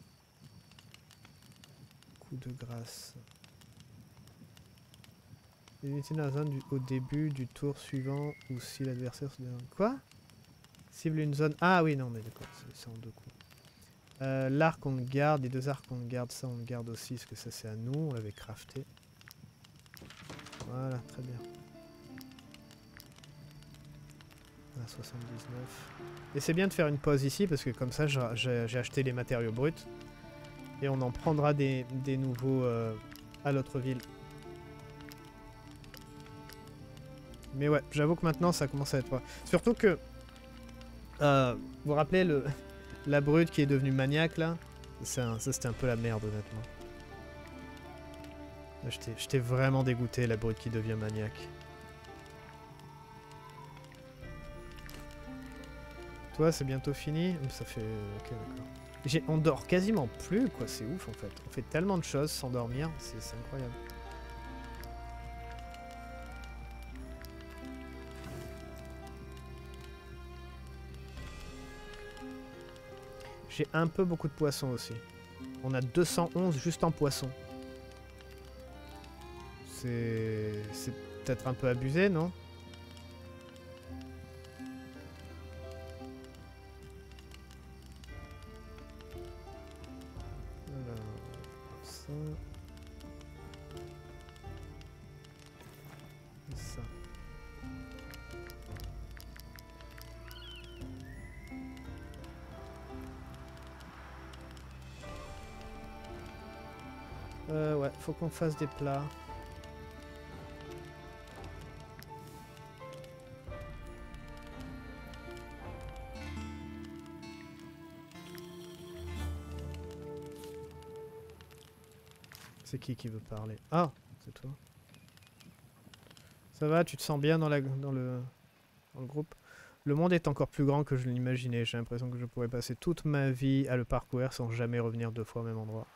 Coup de grâce. Éviter la zone au début du tour suivant ou si l'adversaire se donne. Quoi? Cible une zone. Ah oui, non, mais d'accord, c'est en 2 coups. L'arc, on le garde. Les 2 arcs, on le garde. Ça, on le garde aussi parce que ça, c'est à nous. On l'avait crafté. Voilà, très bien. À 79. Et c'est bien de faire une pause ici parce que comme ça, j'ai acheté les matériaux bruts. Et on en prendra des nouveaux à l'autre ville. Mais ouais, j'avoue que maintenant ça commence à être... Surtout que... vous vous rappelez la brute qui est devenue maniaque là? Ça c'était un peu la merde honnêtement. J'étais vraiment dégoûté, la brute qui devient maniaque. Toi c'est bientôt fini? Ça fait... Ok d'accord. On dort quasiment plus quoi, c'est ouf en fait. On fait tellement de choses sans dormir, c'est incroyable. J'ai un peu beaucoup de poissons aussi. On a 211 juste en poissons. C'est peut-être un peu abusé, non? Alors, ça. Et ça. Ouais, faut qu'on fasse des plats. C'est qui veut parler? Ah, c'est toi. Ça va, tu te sens bien dans le groupe? Le monde est encore plus grand que je l'imaginais. J'ai l'impression que je pourrais passer toute ma vie à le parcourir sans jamais revenir 2 fois au même endroit.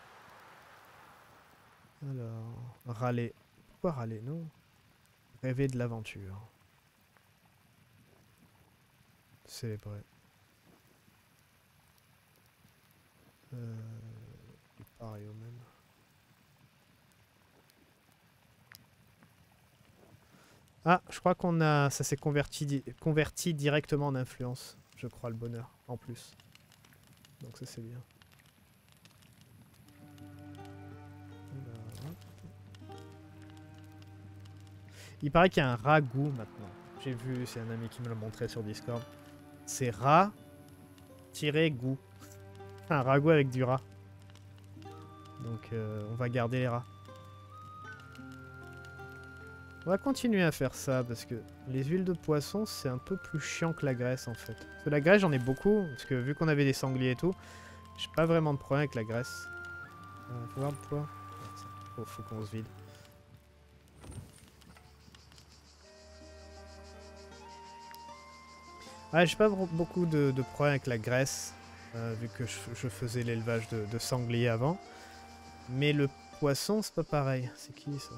Alors, râler. Pourquoi râler, non? Rêver de l'aventure. Célébrer. Pareil au même. Ah, je crois qu'on a... Ça s'est converti directement en influence. Je crois, le bonheur, en plus. Donc ça, c'est bien. Il paraît qu'il y a un ragoût maintenant. J'ai vu, c'est un ami qui me l'a montré sur Discord. C'est rat-goût. Un ragoût avec du rat. Donc on va garder les rats. On va continuer à faire ça parce que les huiles de poisson c'est un peu plus chiant que la graisse en fait. Parce que la graisse j'en ai beaucoup parce que vu qu'on avait des sangliers et tout, j'ai pas vraiment de problème avec la graisse. Faut voir le poids. Faut qu'on se vide. Ouais, j'ai pas beaucoup de problèmes avec la graisse, vu que je faisais l'élevage de sangliers avant. Mais le poisson, c'est pas pareil. C'est qui ça?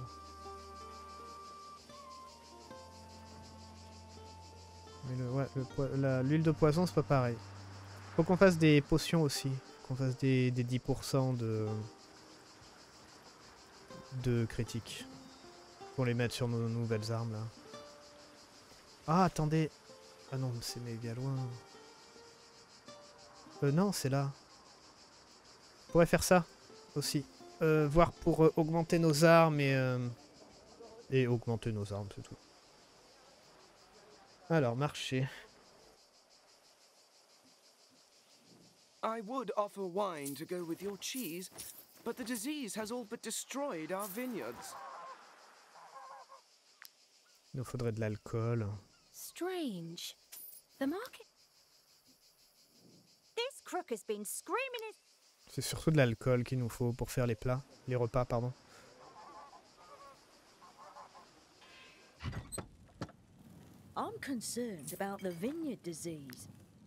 Mais l'huile de poisson, c'est pas pareil. Faut qu'on fasse des potions aussi. Qu'on fasse des 10% de critique. Pour les mettre sur nos nouvelles armes là. Ah, attendez. Ah non, c'est méga loin. Non, c'est là. On pourrait faire ça aussi. Voir pour augmenter nos armes et augmenter nos armes, c'est tout. Alors, marcher. I would offer wine to go with your cheese, but the disease has all but destroyed our vineyards. Il nous faudrait de l'alcool. Strange. The market. This crook has been screaming his. C'est surtout de l'alcool qu'il nous faut pour faire les plats. Les repas, pardon. I'm concerned about the vineyard disease.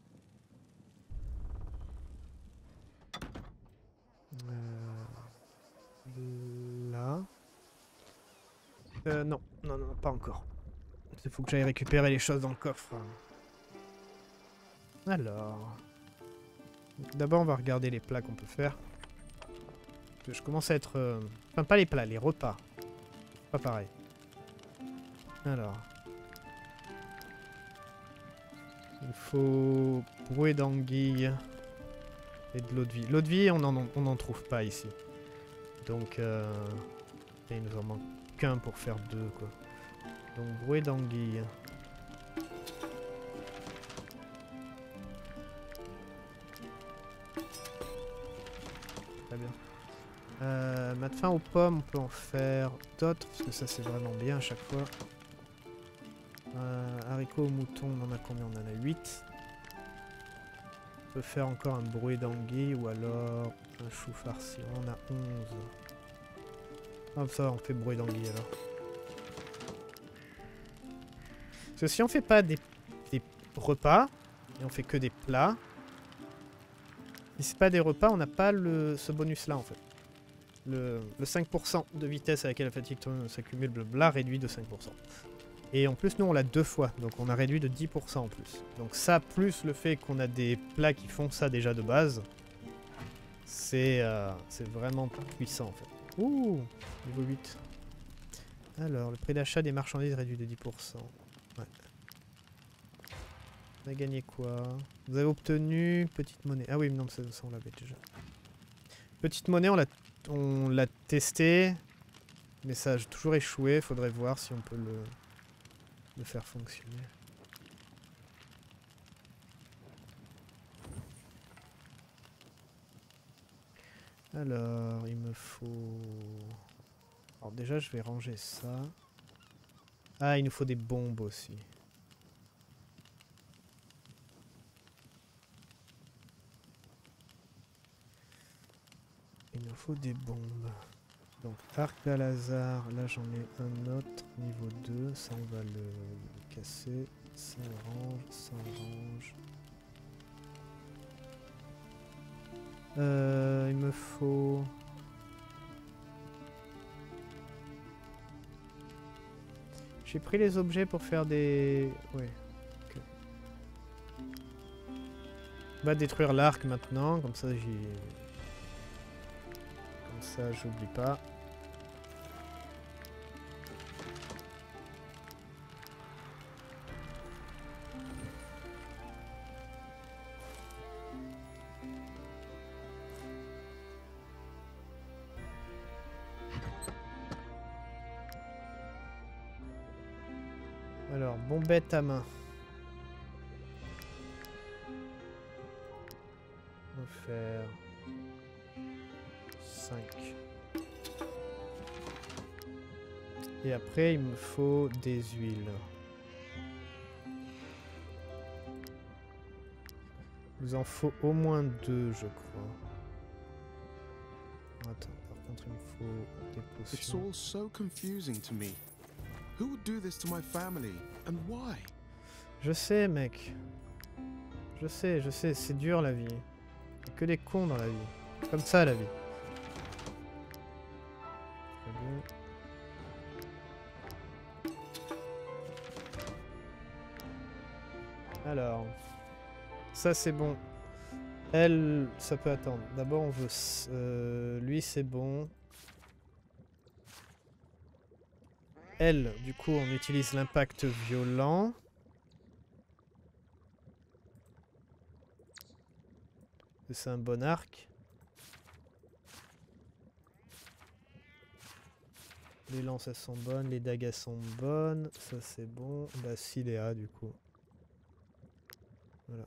Là. Non, pas encore. Il faut que j'aille récupérer les choses dans le coffre. Alors. D'abord, on va regarder les plats qu'on peut faire. Parce que je commence à être... Enfin, pas les plats, les repas. Pas pareil. Alors. Il faut brouée d'anguille et de l'eau de vie. L'eau de vie, on n'en trouve pas ici. Donc, il nous en manque qu'un pour faire deux, quoi. Donc, brouée d'anguille. Très bien. Mat de fin aux pommes, on peut en faire d'autres, parce que ça, c'est vraiment bien à chaque fois. Haricots au mouton, on en a combien? On en a 8. On peut faire encore un brouet d'anguille ou alors un chou farci. On en a 11. Ah, ça, on fait brouet d'anguille alors. Parce que si on fait pas des repas, et on fait que des plats, si c'est pas des repas, on n'a pas ce bonus là en fait. Le 5% de vitesse à laquelle la fatigue s'accumule, blabla, réduit de 5%. Et en plus, nous, on l'a 2 fois, donc on a réduit de 10% en plus. Donc ça, plus le fait qu'on a des plats qui font ça déjà de base, c'est vraiment puissant en fait. Ouh, niveau 8. Alors, le prix d'achat des marchandises réduit de 10%. Ouais. On a gagné quoi? Vous avez obtenu petite monnaie. Ah oui, non, ça on l'avait déjà. Petite monnaie, on l'a testé, mais ça a toujours échoué. Faudrait voir si on peut le faire fonctionner. Alors, il me faut... Alors déjà, je vais ranger ça. Ah, il nous faut des bombes aussi. Il nous faut des bombes. Donc, arc d'Al-Azhar, là j'en ai un autre, niveau 2, ça on va le casser. Ça on range, ça on range. Il me faut... J'ai pris les objets pour faire des... Ouais. Okay. On va détruire l'arc maintenant, comme ça j'oublie pas. Alors, bombette à main. On va faire 5. Et après, il me faut des huiles. Il nous en faut au moins 2, je crois. Attends, par contre, il me faut des It's potions. all so confusing to me. Who would do this to my family and why? Je sais, mec. Je sais, c'est dur la vie. Il y a que des cons dans la vie. C'est comme ça la vie. Très bien. Alors, ça c'est bon. Elle, ça peut attendre. D'abord on veut... lui c'est bon. Elle, du coup on utilise l'impact violent. C'est un bon arc. Les lances elles sont bonnes, les dagues elles sont bonnes. Ça c'est bon. Bah si Léa du coup. Voilà.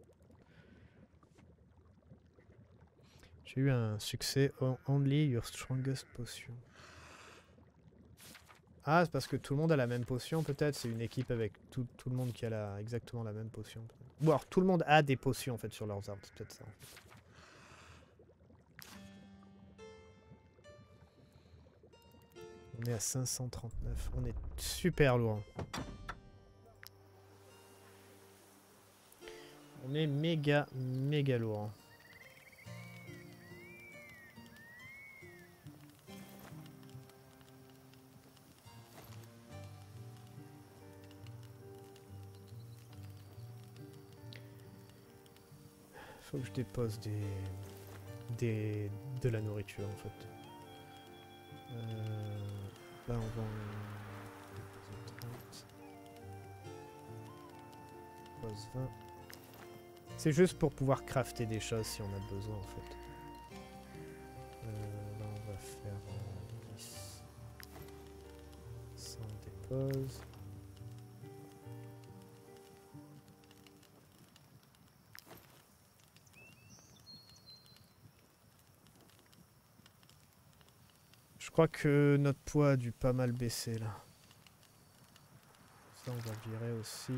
J'ai eu un succès. Only your strongest potion. Ah, c'est parce que tout le monde a la même potion peut-être. C'est une équipe avec tout le monde qui a exactement la même potion. Ou alors tout le monde a des potions en fait sur leurs armes. C'est peut-être ça en fait. On est à 539. On est super lourd. On est méga lourd. Faut que je dépose de la nourriture en fait. Là on va en 30. Pose 20. C'est juste pour pouvoir crafter des choses si on a besoin en fait. Là on va faire 10. Ça on dépose. Je crois que notre poids a dû pas mal baisser là. Ça on va virer aussi.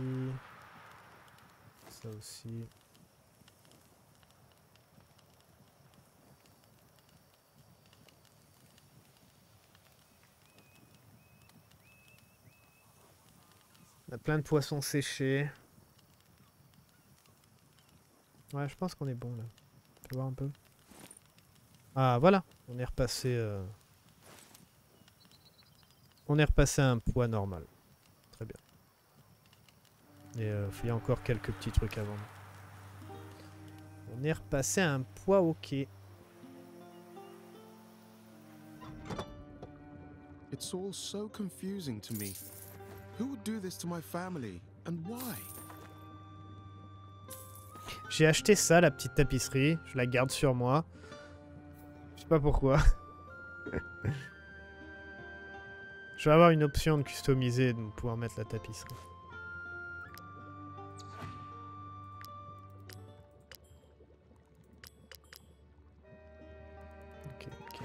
Ça aussi. On a plein de poissons séchés. Ouais, je pense qu'on est bon là. On peut voir un peu. Ah voilà, on est repassé. On est repassé à un poids normal. Très bien. Et il y a encore quelques petits trucs avant. On est repassé à un poids ok. It's all so confusing to me. Who would do this to my family and why? J'ai acheté ça, la petite tapisserie. Je la garde sur moi. Je sais pas pourquoi. Je vais avoir une option de customiser, de pouvoir mettre la tapisserie. Ok.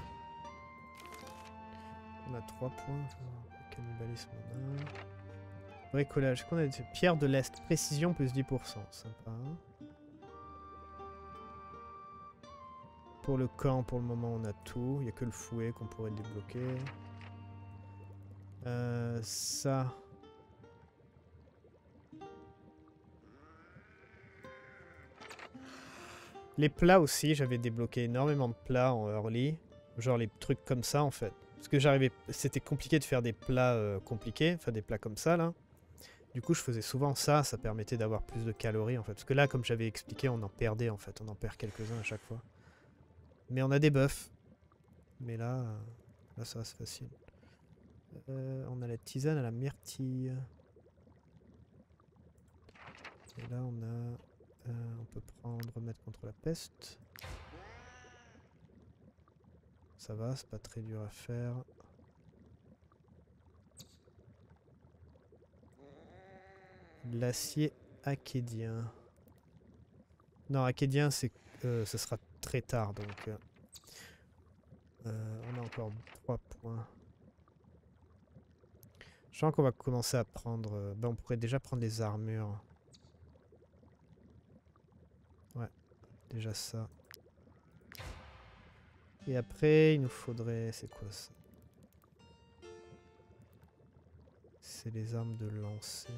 On a 3 points. Cannibalisme on a. Bricolage. Qu'on a dit pierre de l'Est. Précision plus 10%. Sympa. Pour le camp, pour le moment, on a tout. Il n'y a que le fouet qu'on pourrait débloquer. Ça. Les plats aussi, j'avais débloqué énormément de plats en early. Genre les trucs comme ça en fait. Parce que j'arrivais, c'était compliqué de faire des plats compliqués, enfin des plats comme ça là. Du coup je faisais souvent ça, ça permettait d'avoir plus de calories en fait. Parce que là comme j'avais expliqué on en perdait en fait, on en perd quelques-uns à chaque fois. Mais on a des buffs. Mais là ça c'est facile. On a la tisane à la myrtille. Et là on a... on peut prendre remède contre la peste. Ça va, c'est pas très dur à faire. L'acier achédien. Non, achédien c'est ce sera très tard donc on a encore 3 points. Je sens qu'on va commencer à prendre... ben on pourrait déjà prendre les armures. Ouais, déjà ça. Et après, il nous faudrait... C'est quoi ça? C'est les armes de lancer.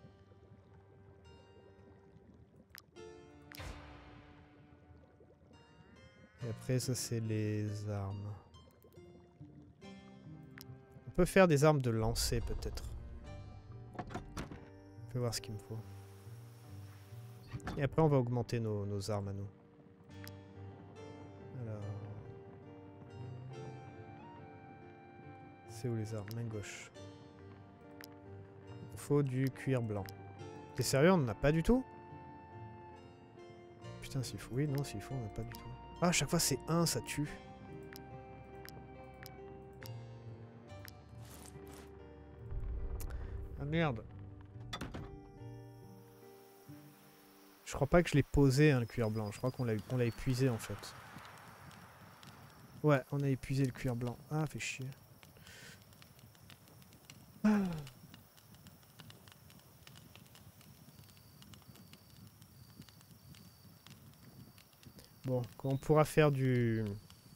Et après, ça c'est les armes. On peut faire des armes de lancer peut-être. Je vais voir ce qu'il me faut. Et après on va augmenter nos armes à nous. Alors... C'est où les armes? Main gauche. Il faut du cuir blanc. T'es sérieux? On n'en a pas du tout? Putain, Tester un s'il faut. Oui, non, s'il faut, on n'a pas du tout. Ah, à chaque fois c'est 1, ça tue. Ah merde. Je crois pas que je l'ai posé, hein, le cuir blanc. Je crois qu'on l'a épuisé en fait. Ouais, on a épuisé le cuir blanc. Ah, fait chier. Ah. Bon, quand on pourra faire du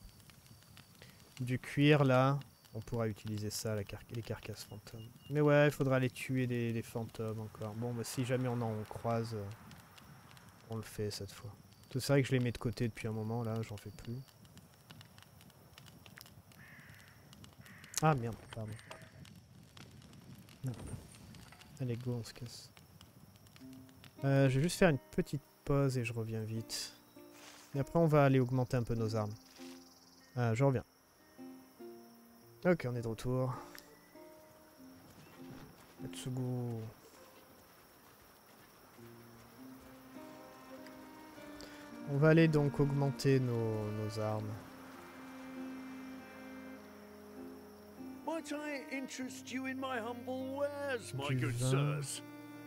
cuir là, on pourra utiliser ça, les carcasses fantômes. Mais ouais, il faudra aller tuer les fantômes encore. Bon, bah, si jamais on en croise, on le fait cette fois. C'est vrai que je les mets de côté depuis un moment là, j'en fais plus. Ah merde, pardon. Non. Allez, go, on se casse. Je vais juste faire une petite pause et je reviens vite. Et après, on va aller augmenter un peu nos armes. Je reviens. Ok, on est de retour. Let's go. On va aller donc augmenter nos armes. Might I interest you in my humble wares, my Du good vin. sirs?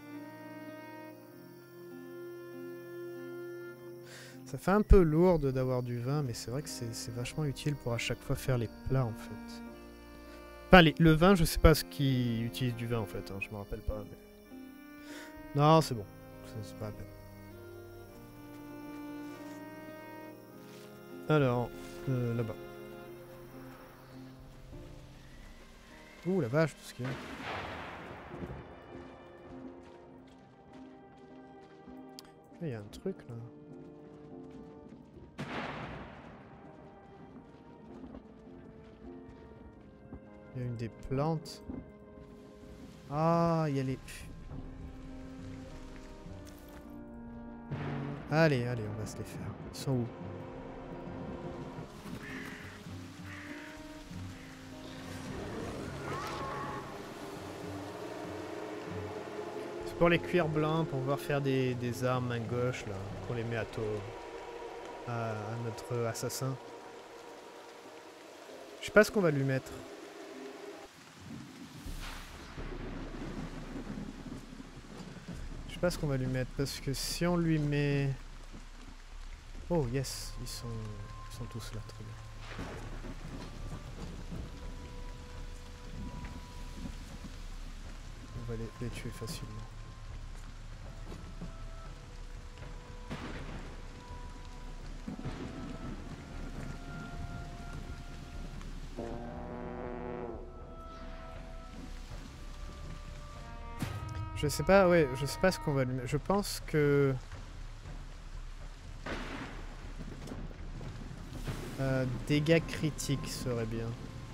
Ça fait un peu lourd d'avoir du vin, mais c'est vrai que c'est vachement utile pour à chaque fois faire les plats en fait. Enfin, le vin, je sais pas ce qui utilise du vin en fait, hein, je me rappelle pas. Mais... Non, c'est bon, c'est pas la peine. Alors, là-bas. Ouh la vache, tout ce qu'il y a. Il y a un truc là. Il y a une des plantes. Ah, il y a les... Allez, allez, on va se les faire. Ils sont où? C'est pour les cuirs blancs, pour pouvoir faire des armes main gauche, là. Qu'on les met à notre assassin. Je sais pas ce qu'on va lui mettre. Je sais pas ce qu'on va lui mettre parce que si on lui met... Oh yes, ils sont tous là, très bien. On va les tuer facilement. Je sais pas, ouais, je sais pas ce qu'on va lui mettre. Je pense que... dégâts critiques serait bien.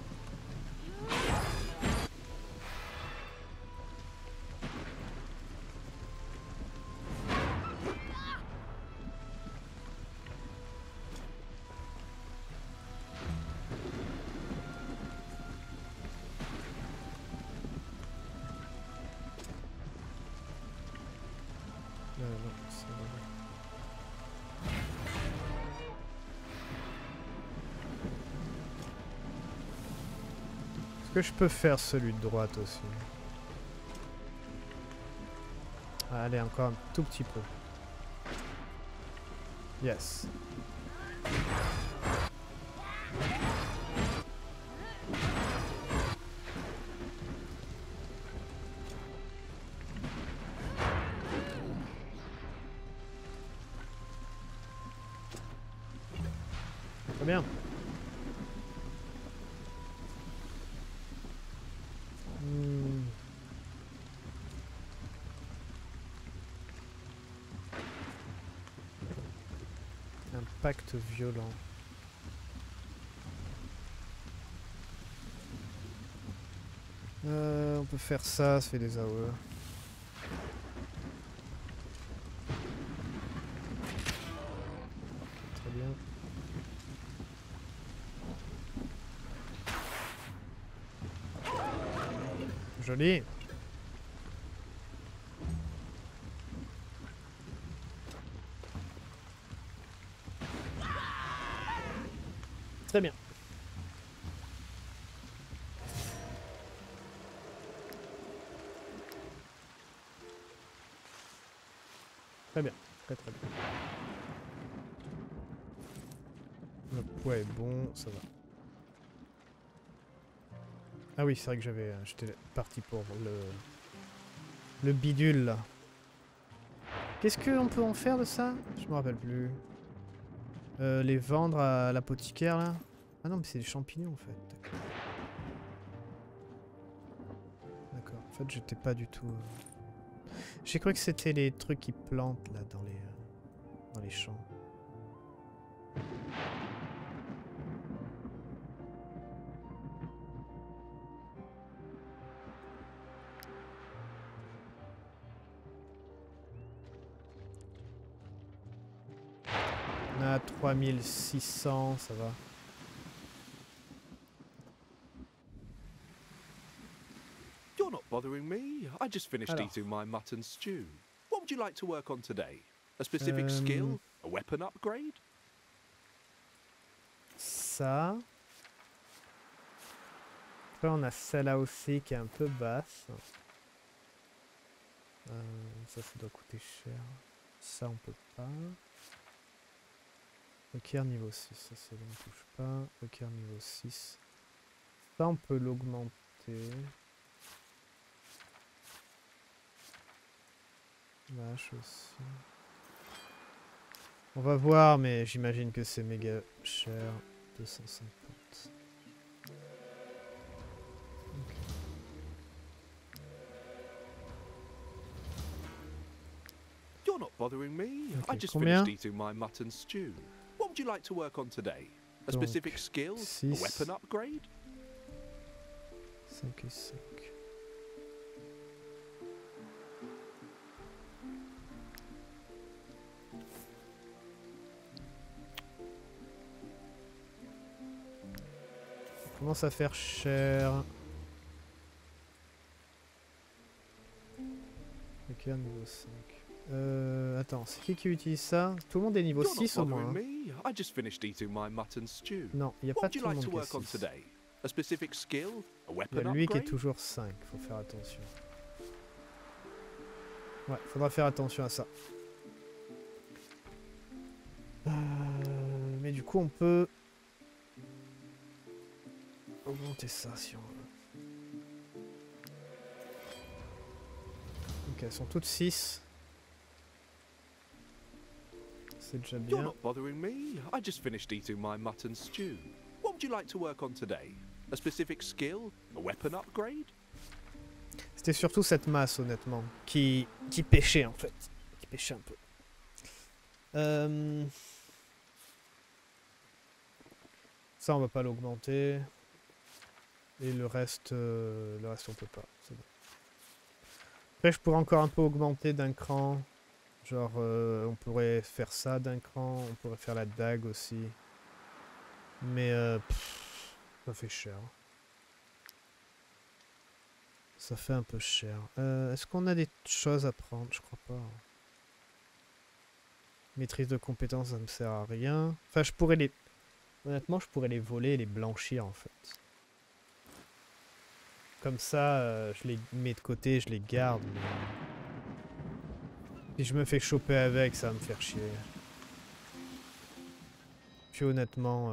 Non, c'est vrai. Est-ce que je peux faire celui de droite aussi? Ah, allez, encore un tout petit peu. Yes. Très bien. Impact violent. On peut faire ça fait des AOE. Très bien. Joli. Très bien. Très bien, très très bien. Le poids est bon, ça va. Ah oui, c'est vrai que j'étais parti pour le bidule là. Qu'est-ce qu'on peut en faire de ça? Je me rappelle plus. Les vendre à l'apothicaire là? Ah non, mais c'est des champignons en fait. D'accord. En fait, j'étais pas du tout. J'ai cru que c'était les trucs qui plantent là dans les champs. On a 3600, ça va. You're not bothering me. I just finished Alors. eating my mutton stew. What would you like to work on today? A specific skill? A weapon upgrade? Ça. Après on a celle-là aussi qui est un peu basse. Ça doit coûter cher. Ça on peut pas. Requiert niveau 6, ça c'est bon, on touche pas. Requiert niveau 6. Ça on peut l'augmenter. Vache aussi. On va voir, mais j'imagine que c'est méga cher. 250. Okay. You're not bothering me. Okay, I just combien? finished eating my mutton stew. What would you like to work on today? A Donc, specific skill? 6. A weapon upgrade? 5 et 5. Ça commence à faire cher. Ok, niveau 5. Attends, c'est qui utilise ça? Tout le monde est niveau You're 6 not au moins. bothering Hein. me. I just finished eating my mutton stew. Non, il n'y a What pas would tout you le like to monde work qui on est 6. today? A specific skill? A Il y weapon a lui qui est upgrade? toujours 5, faut faire attention. Ouais, faudra faire attention à ça. Mais du coup on peut augmenter ça si on veut. Ok, elles sont toutes 6. C'est déjà You're bien. not bothering me. I just finished eating my mutton stew. What would you like to work on today? A specific skill? A weapon upgrade? C'était surtout cette masse honnêtement qui pêchait en fait. Qui pêchait un peu. Ça on va pas l'augmenter. Et le reste on peut pas. C'est bon. Après je pourrais encore un peu augmenter d'un cran. Genre on pourrait faire ça d'un cran. On pourrait faire la dague aussi. Mais ça fait cher. Ça fait un peu cher. Est-ce qu'on a des choses à prendre? Je crois pas. Maîtrise de compétences, ça ne me sert à rien. Enfin, je pourrais les... Honnêtement, je pourrais les voler et les blanchir, en fait. Comme ça, je les mets de côté, je les garde. Mais... si je me fais choper avec, ça va me faire chier. Puis honnêtement...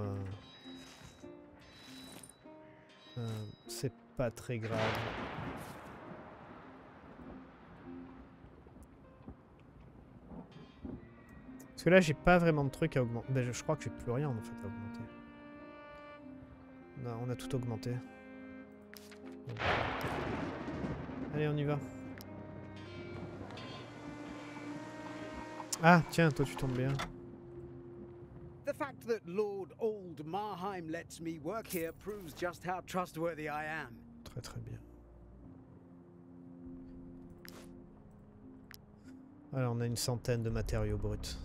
c'est pas très grave. Parce que là j'ai pas vraiment de trucs à augmenter. Ben, je crois que j'ai plus rien en fait à augmenter. Non, on a tout augmenté. Allez, on y va. Ah tiens, toi tu tombes bien. The fact that Lord Old Marheim lets me work here proves just how trustworthy I am. Très très bien. Alors on a une centaine de matériaux bruts.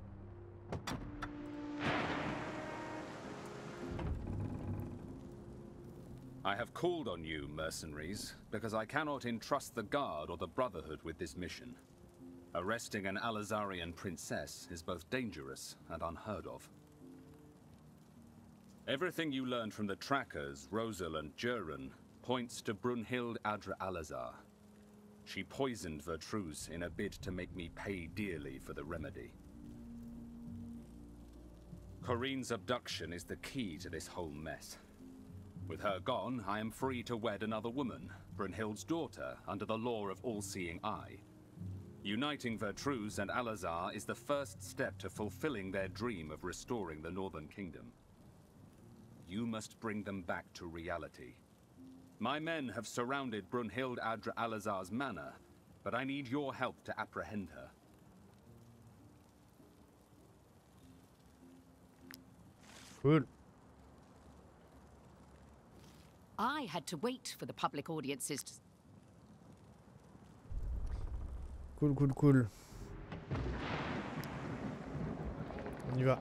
I have called on you, mercenaries, because I cannot entrust the Guard or the Brotherhood with this mission. Arresting an Alizarian princess is both dangerous and unheard of. Everything you learned from the trackers, Rosal and Durin, points to Brunhild Adra Alazar. She poisoned Vertruse in a bid to make me pay dearly for the remedy. Corinne's abduction is the key to this whole mess. With her gone, I am free to wed another woman, Brunhild's daughter, under the law of All-Seeing Eye. Uniting Vertruse and Alazar is the first step to fulfilling their dream of restoring the Northern Kingdom. You must bring them back to reality. My men have surrounded Brunhild Adra Alazar's manor, but I need your help to apprehend her. Cool. I had to wait for the public audiences to... Cool, cool, cool. On y va.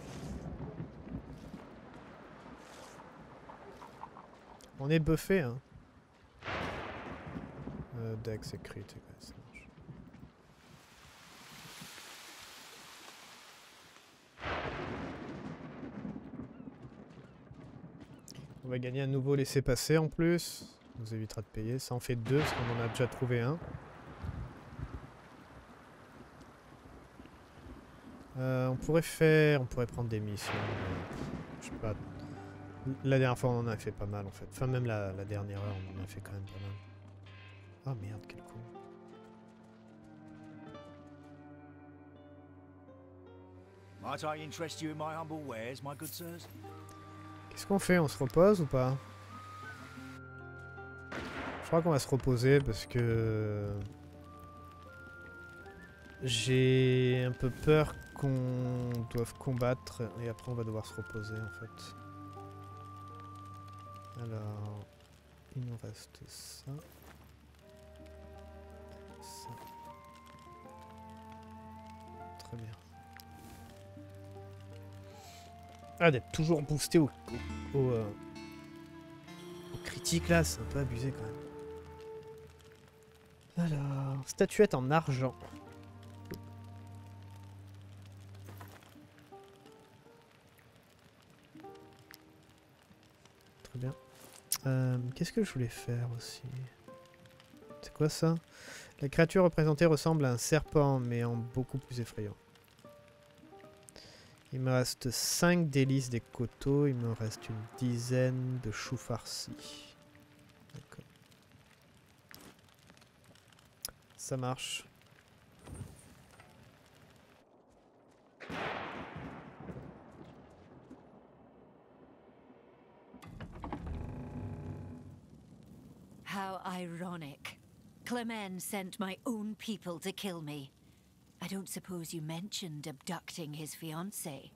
On est buffé, hein. Dex et crit, ouais, ça marche. On va gagner un nouveau laissez-passer en plus. Ça nous évitera de payer. Ça en fait 2 parce qu'on en a déjà trouvé un. On pourrait prendre des missions. Je sais pas. La dernière fois on en a fait pas mal en fait. Enfin même la dernière heure on en a fait quand même pas mal. Ah merde, quel con. Might I interest you in my humble wares, my good sirs? Qu'est-ce qu'on fait? On se repose ou pas? Je crois qu'on va se reposer parce que... J'ai un peu peur qu'on doive combattre et après on va devoir se reposer en fait. Alors, il nous reste ça. Ça. Très bien. Ah, d'être toujours boosté au critique là, c'est un peu abusé quand même. Alors, statuette en argent. Très bien. Qu'est-ce que je voulais faire aussi? C'est quoi ça? La créature représentée ressemble à un serpent, mais en beaucoup plus effrayant. Il me reste 5 délices des coteaux, il me reste une dizaine de choux farcis. D'accord. Ça marche. How ironic. Clement sent my own people to kill me. I don't suppose you mentioned abducting his fiancée.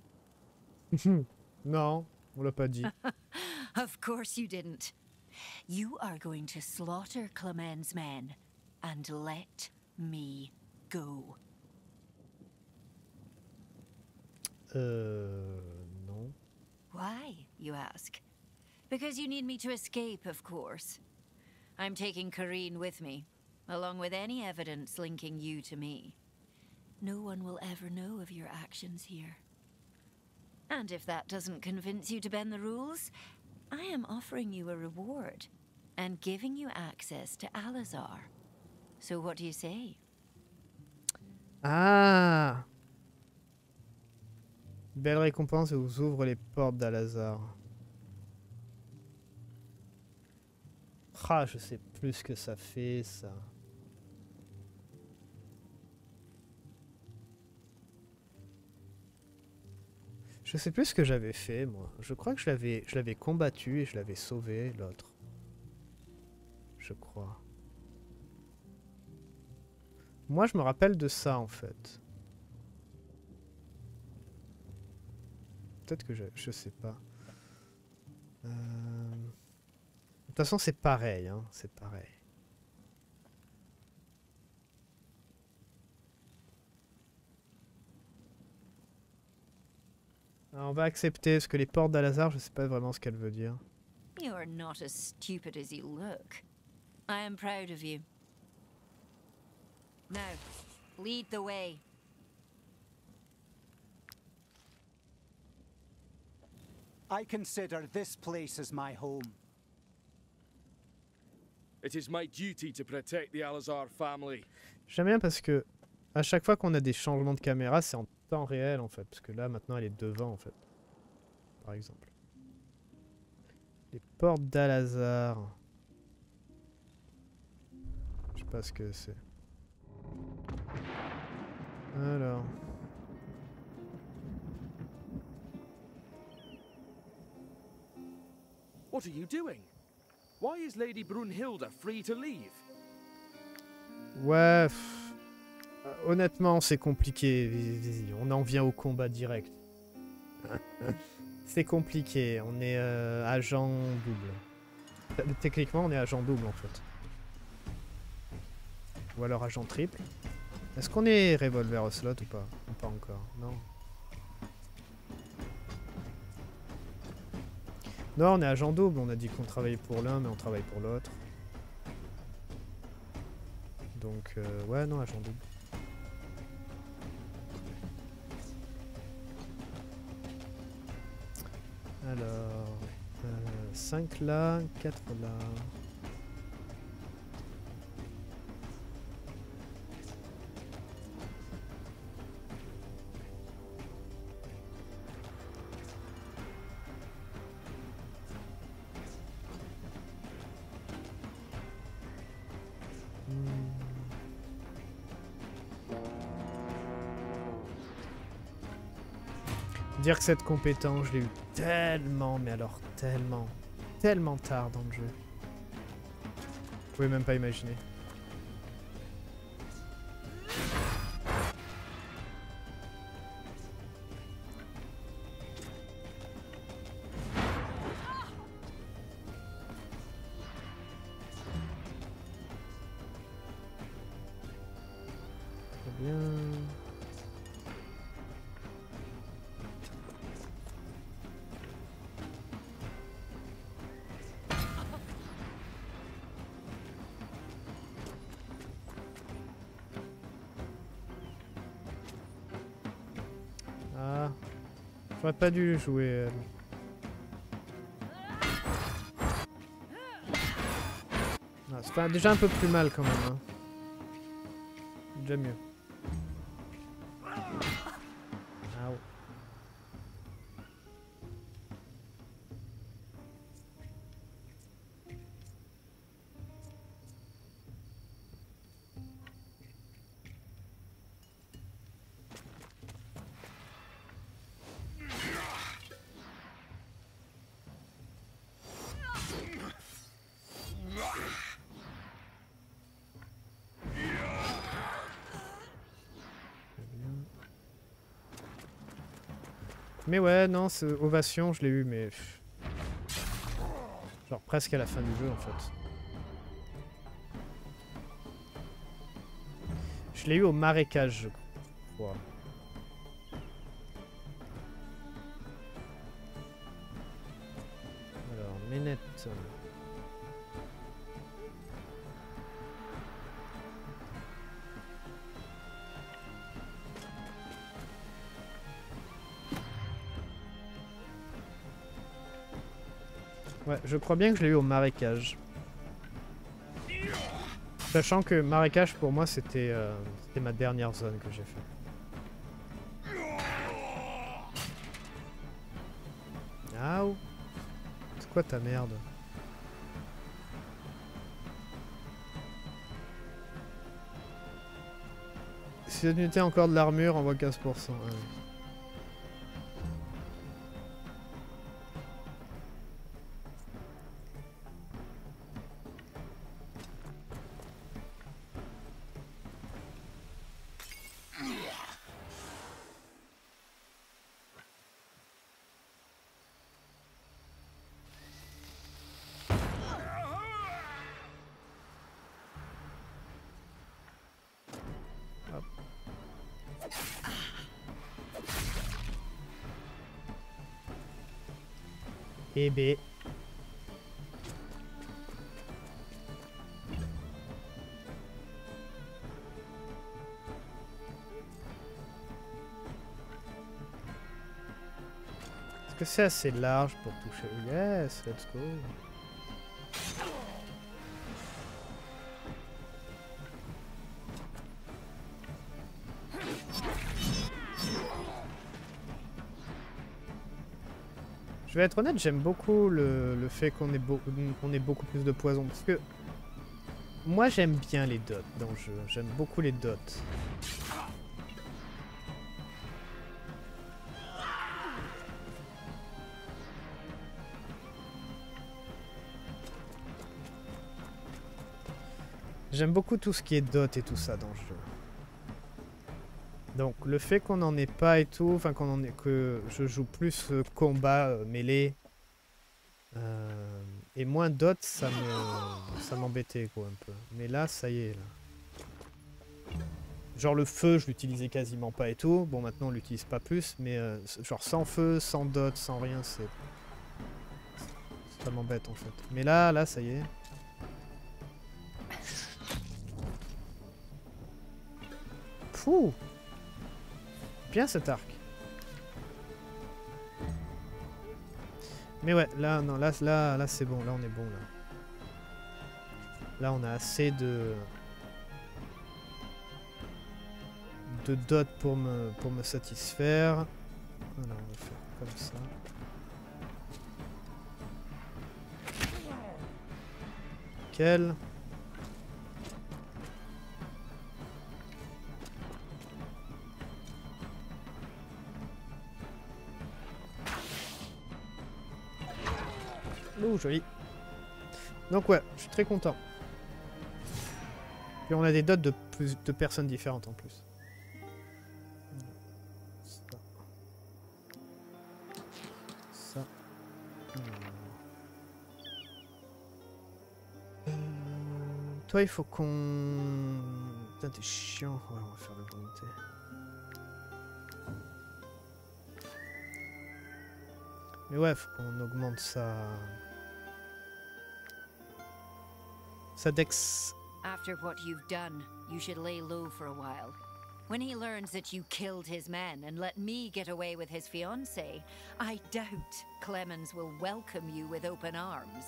Non, on l'a pas dit. Of course you didn't. You are going to slaughter Clement's men and let me go. Non. Why, you ask? Because you need me to escape, of course. I'm taking Corinne with me, along with any evidence linking you to me. No one will ever know of your actions here. And if that doesn't convince you to bend the rules, I am offering you a reward and giving you access to Alazar. So what do you say? Ah! Belle récompense et vous ouvre les portes d'Alazar. Ah, je sais plus ce que ça fait, ça. Je sais plus ce que j'avais fait, moi. Je crois que je l'avais combattu et je l'avais sauvé, l'autre. Je crois. Moi, je me rappelle de ça, en fait. Peut-être que je sais pas. De toute façon, c'est pareil, hein. C'est pareil. Alors, on va accepter, parce que les portes d'Alazar, je sais pas vraiment ce qu'elle veut dire. You're not as stupid as you look. I am proud of you. Now, lead the way. I consider this place as my home. It is my duty to protect the Alazar family. J'aime bien parce que à chaque fois qu'on a des changements de caméra, c'est en temps réel en fait. Parce que là, maintenant, elle est devant en fait. Par exemple. Les portes d'Alazar. Je sais pas ce que c'est. Alors. What are you doing? Why is Lady Brunhilde free to leave? Ouais. Honnêtement, c'est compliqué. On en vient au combat direct. C'est compliqué. On est agent double. Techniquement, on est agent double en fait. Ou alors agent triple. Est-ce qu'on est revolver au slot ou pas? Ou pas encore? Non. Non, on est agent double. On a dit qu'on travaillait pour l'un, mais on travaille pour l'autre. Donc, ouais, non, agent double. Alors, 5 là, 4 là. Dire que cette compétence, je l'ai eu tellement, mais alors tellement tard dans le jeu. Vous pouvez même pas imaginer. Très bien. Ah, j'aurais pas dû jouer. Ah, ça fait déjà un peu plus mal quand même. Hein. Déjà mieux. Au. Mais ouais, non, Ovation, je l'ai eu, mais... genre presque à la fin du jeu, en fait. Je l'ai eu au marécage, je crois. Alors, Ménette... Ouais, je crois bien que je l'ai eu au marécage. Sachant que marécage pour moi c'était ma dernière zone que j'ai fait. Aouh. C'est quoi ta merde? Si cette unité a encore de l'armure, envoie 15%. Ouais. Eh ben. Est-ce que c'est assez large pour toucher? Yes, let's go. Je vais être honnête, j'aime beaucoup le fait qu'on ait, qu'on ait beaucoup plus de poison. Parce que moi j'aime bien les dots dans le jeu. J'aime beaucoup les dots. J'aime beaucoup tout ce qui est dot et tout ça dans le jeu. Donc le fait qu'on n'en ait pas et tout, enfin qu'on en ait que je joue plus combat mêlé et moins dot, ça m'embêtait quoi un peu. Mais là ça y est là. Genre le feu je l'utilisais quasiment pas et tout. Bon maintenant on l'utilise pas plus, mais genre sans feu, sans dot, sans rien, ça m'embête en fait. Mais là ça y est. Fou. Bien cet arc. Mais ouais, là non, là c'est bon, là on est bon là. Là on a assez de dots pour me satisfaire. Voilà, on va faire comme ça. Nickel. Oh, joli. Donc ouais, je suis très content. Puis on a des dots de plus de personnes différentes en plus. Ça. Ça. Toi, il faut qu'on... Putain, t'es chiant. Ouais, on va faire la volonté. Mais ouais, faut qu'on augmente sa dex. After what you've done, you should lay low for a while. When he learns that you killed his men and let me get away with his fiancée, I doubt Clemens will welcome you with open arms.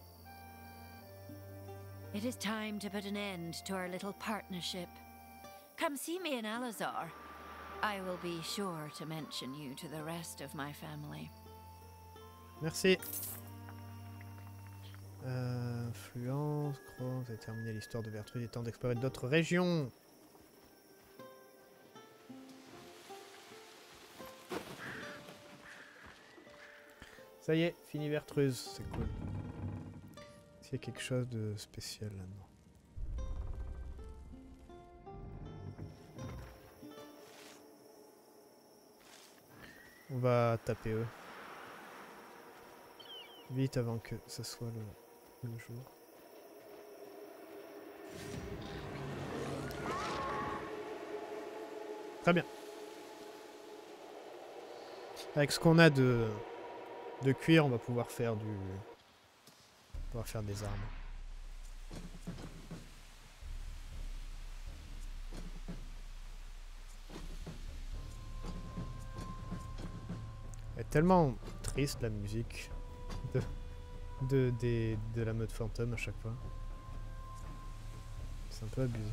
It is time to put an end to our little partnership. Come see me in Alazar. I will be sure to mention you to the rest of my family. Merci. Influence, Croix, vous avez terminé l'histoire de Vertu, il est temps d'explorer d'autres régions. Ça y est, fini Vertreuse, c'est cool. Est-ce qu'il y a quelque chose de spécial là-dedans? On va taper eux. Vite avant que ce soit le jour. Très bien. Avec ce qu'on a de cuir, on va pouvoir faire des armes. Elle est tellement triste la musique de la mode fantôme à chaque fois. C'est un peu abusé.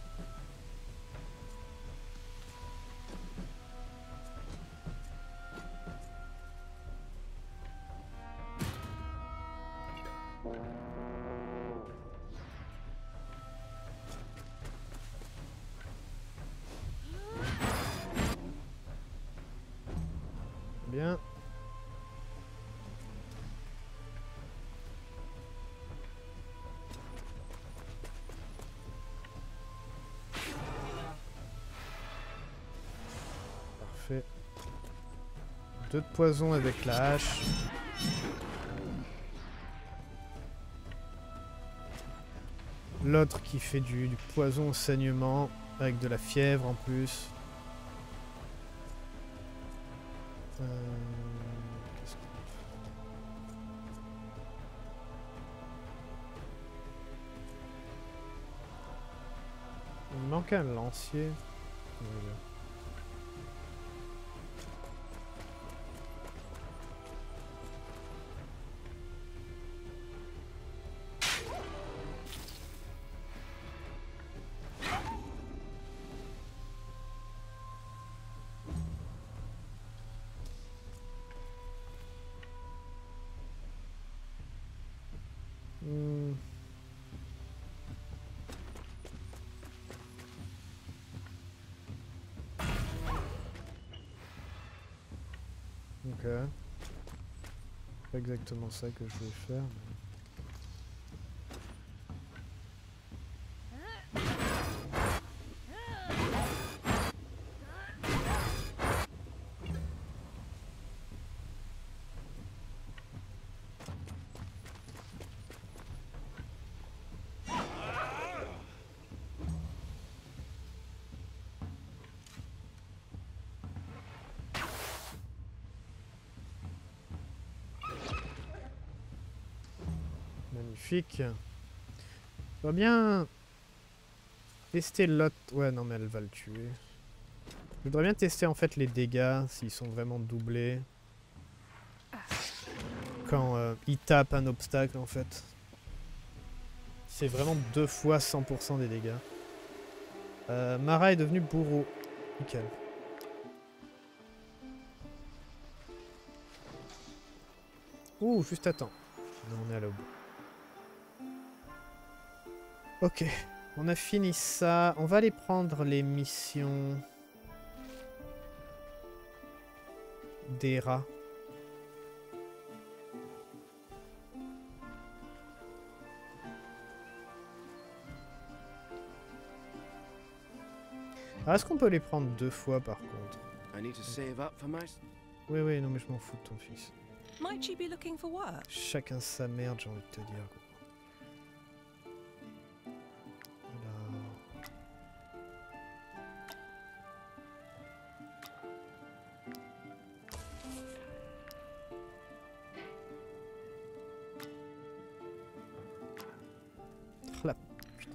Bien. Parfait. 2 de poison avec la hache. L'autre qui fait du poison au saignement avec de la fièvre en plus. Qu'est-ce qu'on peut faire? Il me manque un lancier. Voilà. Ok. Pas exactement ça que je voulais faire. Magnifique. Je dois bien tester l'autre. Ouais, non, mais elle va le tuer. Je voudrais bien tester en fait les dégâts, s'ils sont vraiment doublés. Quand il tape un obstacle en fait. C'est vraiment 2 fois 100% des dégâts. Mara est devenue bourreau. Nickel. Ouh, juste à temps. Non, on est à l'aube. Ok, on a fini ça. On va aller prendre les missions des rats. Alors, est-ce qu'on peut les prendre 2 fois par contre? Oui, oui, non mais je m'en fous de ton fils. Might you be looking for work? Chacun sa merde, j'ai envie de te dire. La putain.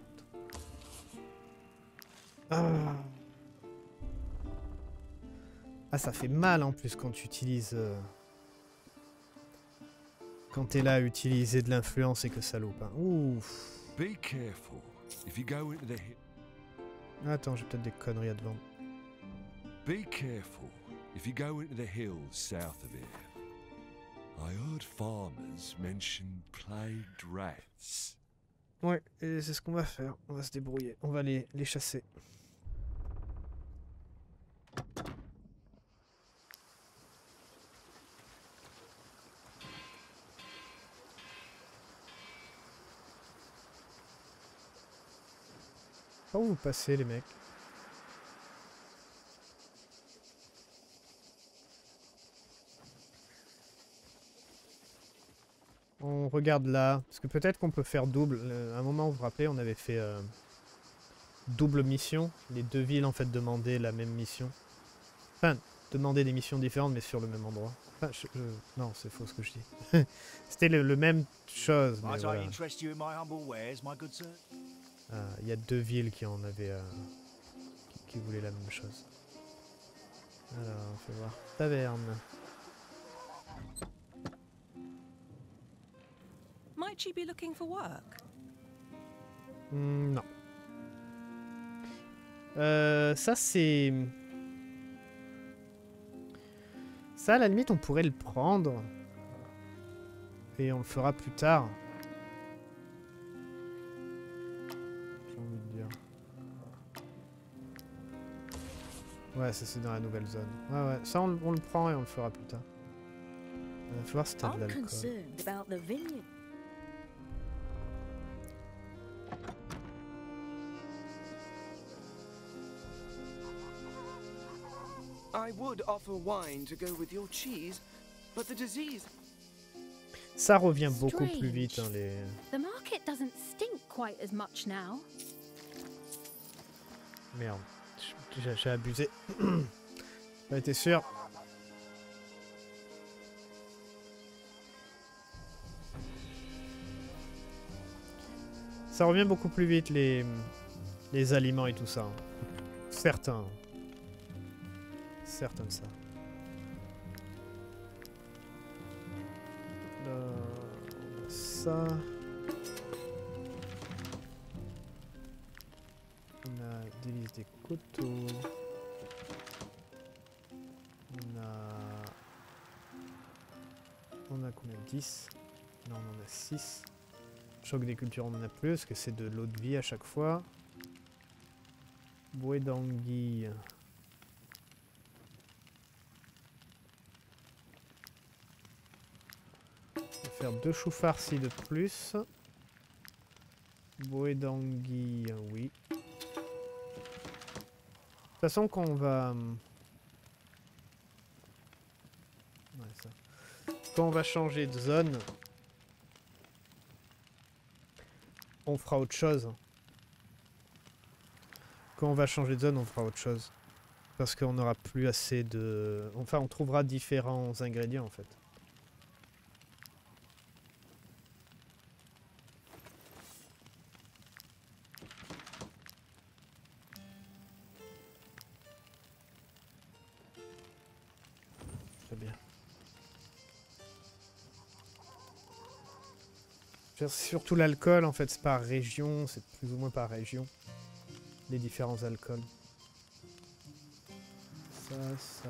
Ah, ça fait mal en plus quand tu utilises... Quand t'es là à utiliser de l'influence et que ça loupe. Hein. Ouf. Be careful. If you go into the Attends, j'ai peut-être des conneries à devant. Be careful. If you go into the hills south of here. I heard farmers mention plagued rats. Ouais, et c'est ce qu'on va faire. On va se débrouiller. On va les chasser. Par où vous passez, les mecs? On regarde là, parce que peut-être qu'on peut faire double. À un moment, vous vous rappelez, on avait fait double mission. Les 2 villes, en fait, demandaient la même mission. Enfin, demandaient des missions différentes, mais sur le même endroit. Enfin, non, c'est faux ce que je dis. C'était le même chose, mais voilà. Il y a 2 villes qui en avaient... qui voulaient la même chose. Alors, on fait voir. Taverne. Might you be looking for work? Non. Ça, c'est... Ça, à la limite, on pourrait le prendre. Et on le fera plus tard. J'ai envie de dire. Ouais, ça c'est dans la nouvelle zone. Ouais, ouais. Ça, on le prend et on le fera plus tard. Faut voir si t'as de l'alcool. I would offer wine to go with your cheese, but the disease. Ça revient beaucoup plus vite, hein, les... The market doesn't stink quite as much now. Merde, j'ai abusé. Pas été sûr. Ça revient beaucoup plus vite, les aliments et tout ça. Hein. Certains. Certains de ça. On a ça. On a des listes des coteaux. On a combien? 10? Non, on en a 6. Choc des cultures, on en a plus, parce que c'est de l'eau de vie à chaque fois. Bouée d'anguille. On va faire 2 choux farcis de plus. Bouée d'anguille, oui. De toute façon, quand on va... Ouais, ça. Quand on va changer de zone, on fera autre chose. Quand on va changer de zone, on fera autre chose. Parce qu'on n'aura plus assez de... Enfin, on trouvera différents ingrédients, en fait. Très bien. C'est surtout l'alcool, en fait, c'est par région, c'est plus ou moins par région. Les différents alcools. Ça.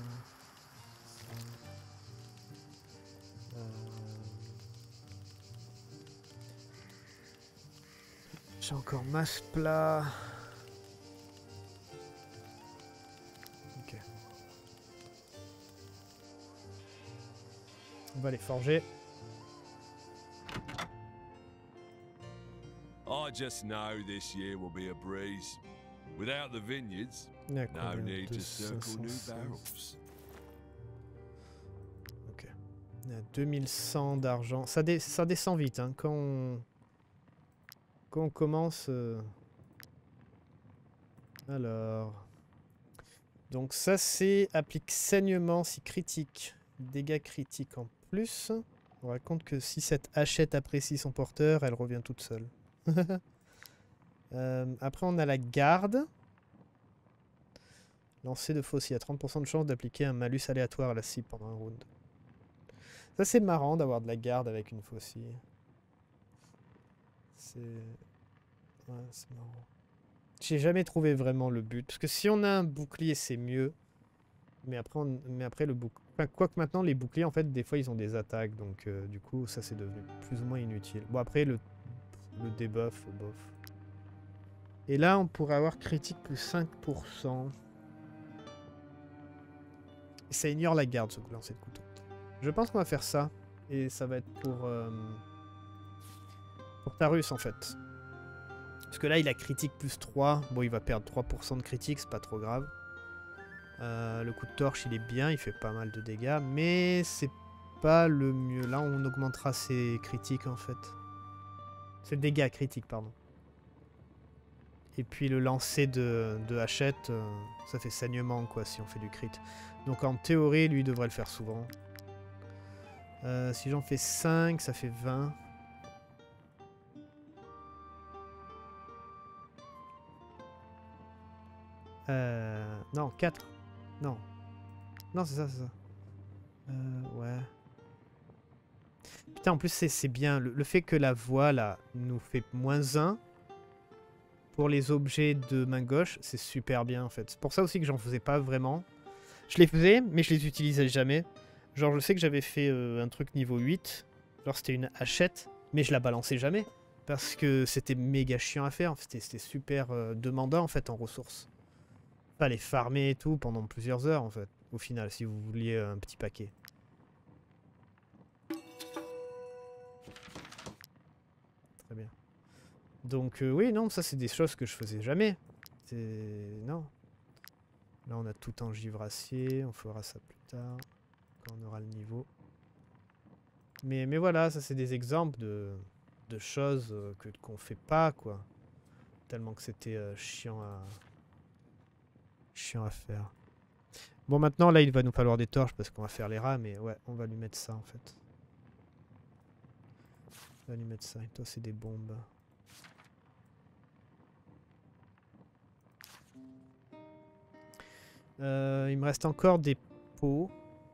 J'ai encore masse plat. Ok. On va les forger. I just know this year will be a breeze. Without the vineyards, no need to circle new barrels. Ok. On a 2100 d'argent. Ça descend vite, hein. Quand on commence... Alors... Donc ça, c'est applique saignement si critique. Dégâts critiques en plus. On raconte que si cette hachette apprécie son porteur, elle revient toute seule. Après, on a la garde. Lancer de faucille à 30% de chance d'appliquer un malus aléatoire à la cible pendant un round. Ça, c'est marrant d'avoir de la garde avec une faucille. C'est... Ouais, c'est marrant. J'ai jamais trouvé vraiment le but. Parce que si on a un bouclier, c'est mieux. Mais après, le bouclier... Enfin, quoique maintenant, les boucliers, en fait, des fois, ils ont des attaques. Donc, du coup, ça, c'est devenu plus ou moins inutile. Bon, après, le debuff, bof. Et là, on pourrait avoir critique plus 5%. Et ça ignore la garde, ce lancer de couteau. Je pense qu'on va faire ça. Et ça va être pour Tarus, en fait. Parce que là, il a critique plus 3. Bon, il va perdre 3% de critique, c'est pas trop grave. Le coup de torche, il est bien, il fait pas mal de dégâts. Mais c'est pas le mieux. Là, on augmentera ses critiques, en fait. C'est dégâts critiques, pardon. Et puis le lancer de hachette, ça fait saignement, quoi, si on fait du crit. Donc en théorie, lui devrait le faire souvent. Si j'en fais 5, ça fait 20. Non, 4. Non. Non, c'est ça, c'est ça. Ouais. Putain, en plus, c'est bien. Le fait que la voie, là, nous fait -1 pour les objets de main gauche, c'est super bien, en fait. C'est pour ça aussi que j'en faisais pas vraiment. Je les faisais, mais je les utilisais jamais. Genre, je sais que j'avais fait un truc niveau 8. Genre, c'était une hachette, mais je la balançais jamais. Parce que c'était méga chiant à faire. C'était super demandant, en fait, en ressources. Fallait farmer et tout pendant plusieurs heures, en fait. Au final, si vous vouliez un petit paquet. Très bien. Donc, oui, non, ça, c'est des choses que je faisais jamais. Non. Là, on a tout en givrassier. On fera ça plus tard, quand on aura le niveau. Mais voilà, ça, c'est des exemples de choses qu'on fait pas, quoi. Tellement que c'était chiant à faire. Bon, maintenant, là, il va nous falloir des torches parce qu'on va faire les rats, mais ouais, on va lui mettre ça, en fait. On va lui mettre ça. Et toi, c'est des bombes. Il me reste encore des pots.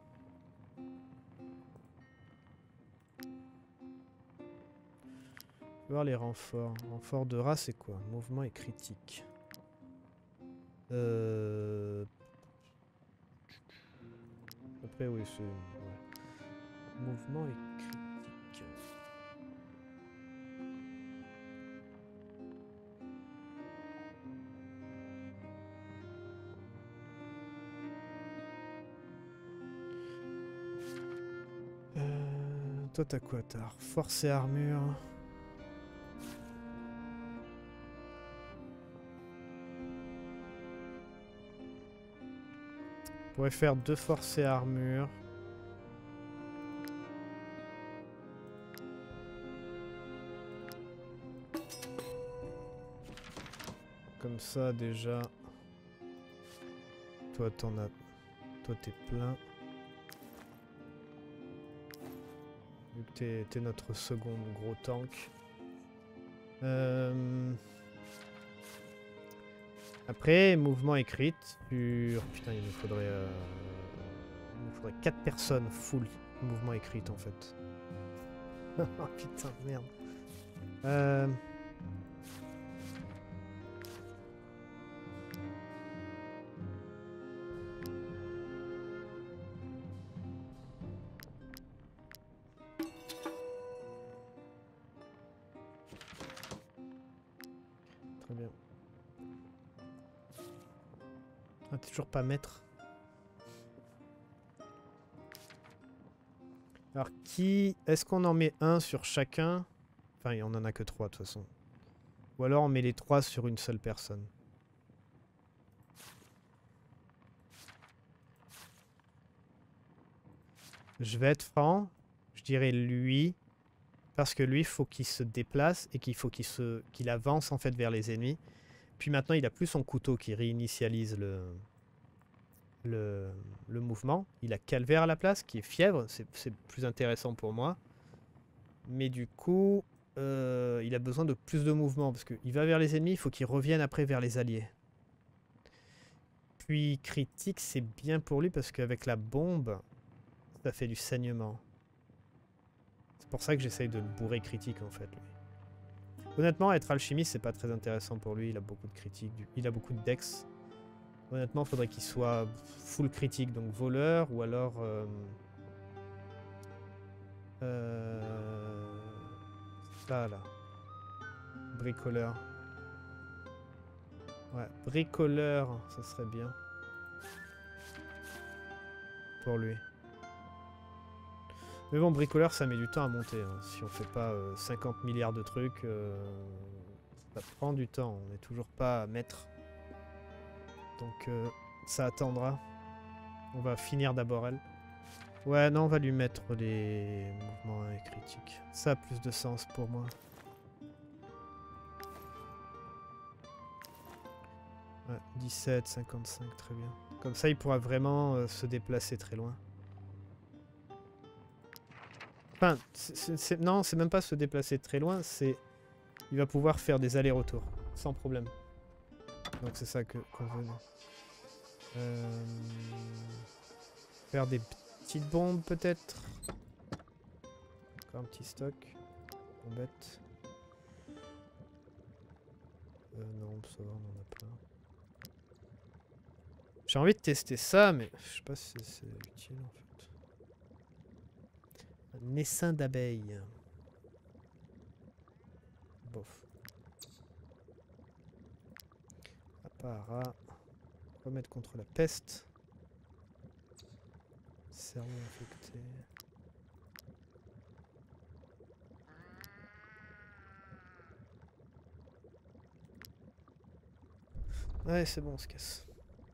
Je vais voir les renforts. Renfort de rat, c'est quoi? Mouvement et critique. Après, oui, c'est... Ouais. Mouvement et critique. Toi t'as quoi? T'as force et armure. On pourrait faire 2 force et armure. Comme ça déjà. Toi t'en as. Toi t'es plein. Vu que t'es notre second gros tank. Après, mouvement écrit sur... Putain, il nous faudrait 4 personnes full mouvement écrit en fait. Oh putain, merde. Très bien. Ah, t'es toujours pas maître. Alors qui... Est-ce qu'on en met un sur chacun? Enfin, on en a que 3 de toute façon. Ou alors on met les 3 sur une seule personne. Je vais être franc. Je dirais lui. Parce que lui, il faut qu'il se déplace et qu'il faut qu'il avance en fait vers les ennemis. Puis maintenant, il a plus son couteau qui réinitialise le mouvement. Il a Calvaire à la place, qui est fièvre. C'est plus intéressant pour moi. Mais du coup, il a besoin de plus de mouvement. Parce qu'il va vers les ennemis, il faut qu'il revienne après vers les alliés. Puis critique, c'est bien pour lui parce qu'avec la bombe, ça fait du saignement. C'est pour ça que j'essaye de le bourrer critique en fait. Lui. Honnêtement, être alchimiste, c'est pas très intéressant pour lui. Il a beaucoup de critiques, il a beaucoup de dex. Honnêtement, il faudrait qu'il soit full critique, donc voleur ou alors... ça là. Bricoleur. Ouais, bricoleur, ça serait bien. Pour lui. Mais bon, bricoleur, ça met du temps à monter. Hein. Si on fait pas 50 milliards de trucs, ça prend du temps. On n'est toujours pas maître. Donc ça attendra. On va finir d'abord elle. Ouais, non, on va lui mettre les mouvements critiques. Ça a plus de sens pour moi. Ouais, 17, 55, très bien. Comme ça, il pourra vraiment se déplacer très loin. Enfin, non, c'est même pas se déplacer très loin, c'est... Il va pouvoir faire des allers-retours, sans problème. Donc c'est ça qu'on veut. Faire des petites bombes, peut-être. Encore un petit stock. Bombette. Non, ça va, on en a plein. J'ai envie de tester ça, mais je sais pas si c'est utile, en fait. Un essaim d'abeilles. Bof. Apparat. Remettre contre la peste. Cerveau infecté. Ouais, c'est bon, on se casse.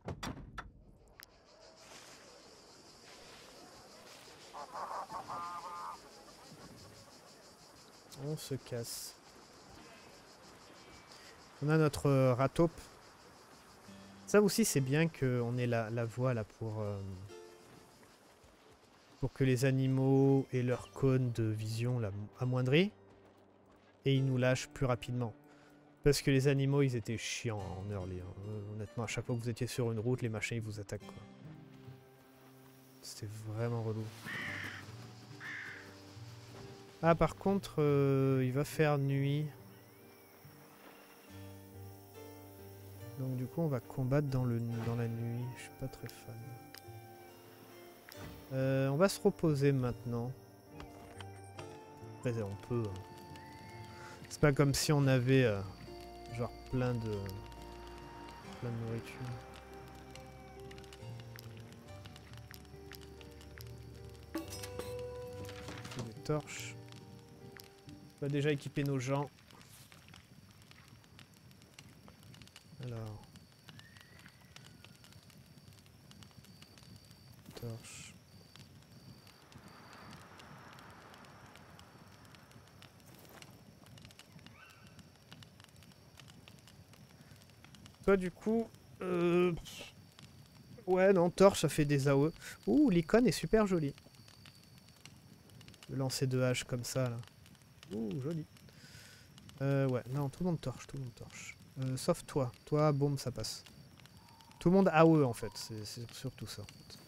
On se casse. On a notre rataupe. Ça aussi c'est bien qu'on ait la voie là pour que les animaux aient leur cône de vision là, amoindri. Et ils nous lâchent plus rapidement. Parce que les animaux ils étaient chiants en early. Hein. Honnêtement à chaque fois que vous étiez sur une route, les machins ils vous attaquent quoi. C'était vraiment relou. Ah par contre il va faire nuit. Donc du coup on va combattre dans la nuit. Je suis pas très fan. On va se reposer maintenant. Après on peut. Hein. C'est pas comme si on avait genre plein de nourriture. torches. On va déjà équiper nos gens. Alors. Torche. Toi du coup... Ouais non, torche ça fait des AOE. Ouh, l'icône est super jolie. Le lancer de hache comme ça là. Ouh, joli. Ouais, non, tout le monde torche, tout le monde torche. Sauf toi. Toi, boum, ça passe. Tout le monde AOE en fait, c'est surtout ça. En fait.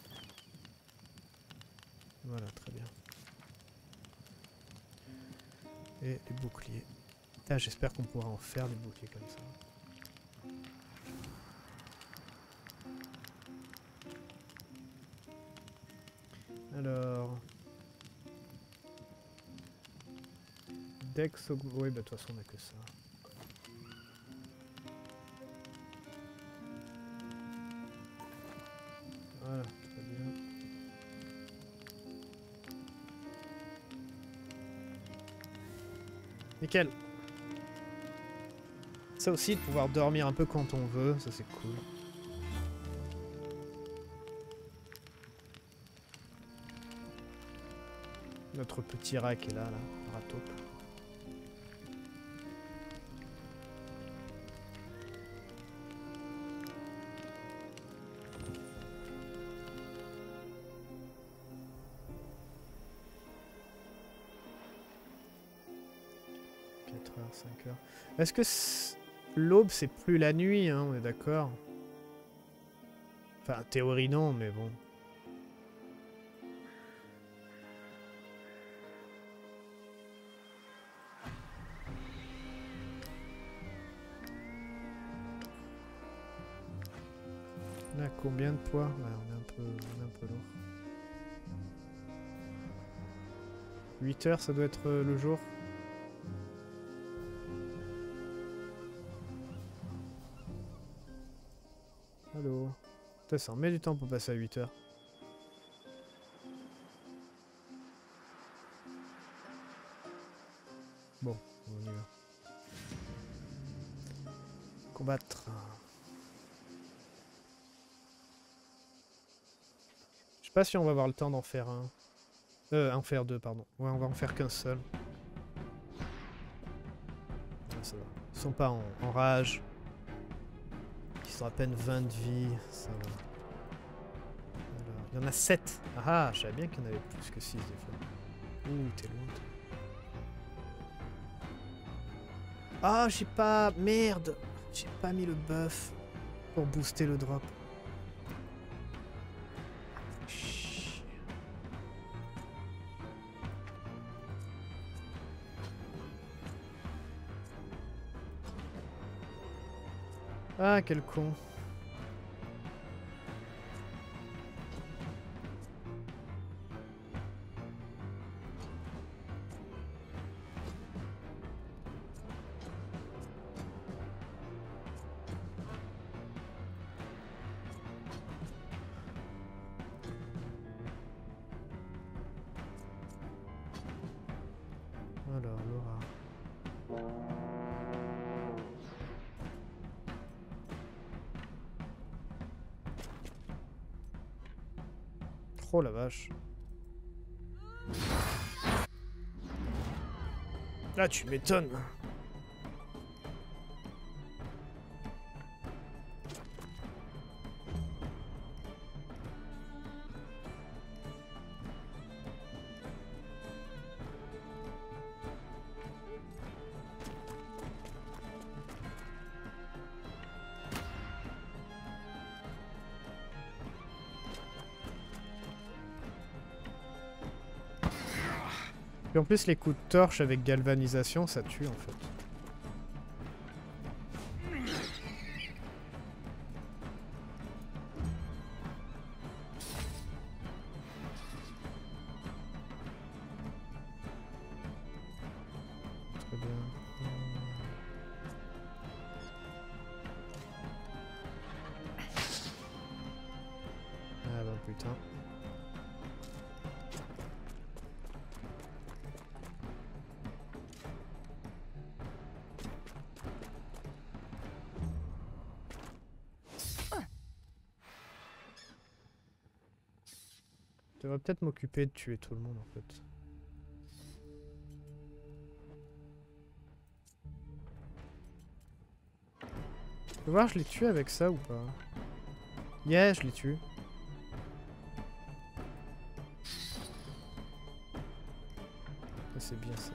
Voilà, très bien. Et les boucliers. J'espère qu'on pourra en faire des boucliers comme ça. Alors... Dex... Oui, bah de toute façon on a que ça. Voilà, très bien. Nickel. Ça aussi, de pouvoir dormir un peu quand on veut, ça c'est cool. Notre petit rack est là, râteau. Est-ce que l'aube c'est plus la nuit, hein, on est d'accord? Enfin, théorie non, mais bon. On a combien de poids? Ouais, on est un peu lourd. 8 heures, ça doit être le jour. Allô. Putain, ça en met du temps pour passer à 8 heures. Bon, on y va. Combattre. Je sais pas si on va avoir le temps d'en faire un. En faire deux, pardon. Ouais, on va en faire qu'un seul. Ah, ça va. Ils sont pas en rage. Ils ont à peine 20 de vie. Ça va. Alors, il y en a 7. Ah, je savais bien qu'il y en avait plus que 6 des fois. Ouh, t'es loin, toi. Ah, j'ai pas... Merde. J'ai pas mis le buff pour booster le drop. Ah, quel con. Alors, Laura. Oh la vache. Ah, tu m'étonnes. Et en plus les coups de torche avec galvanisation ça tue en fait. Très bien. Ah bah putain. Je devrais peut-être m'occuper de tuer tout le monde en fait. Je peux voir, je l'ai tué avec ça ou pas? Yeah, je l'ai tué. C'est bien ça.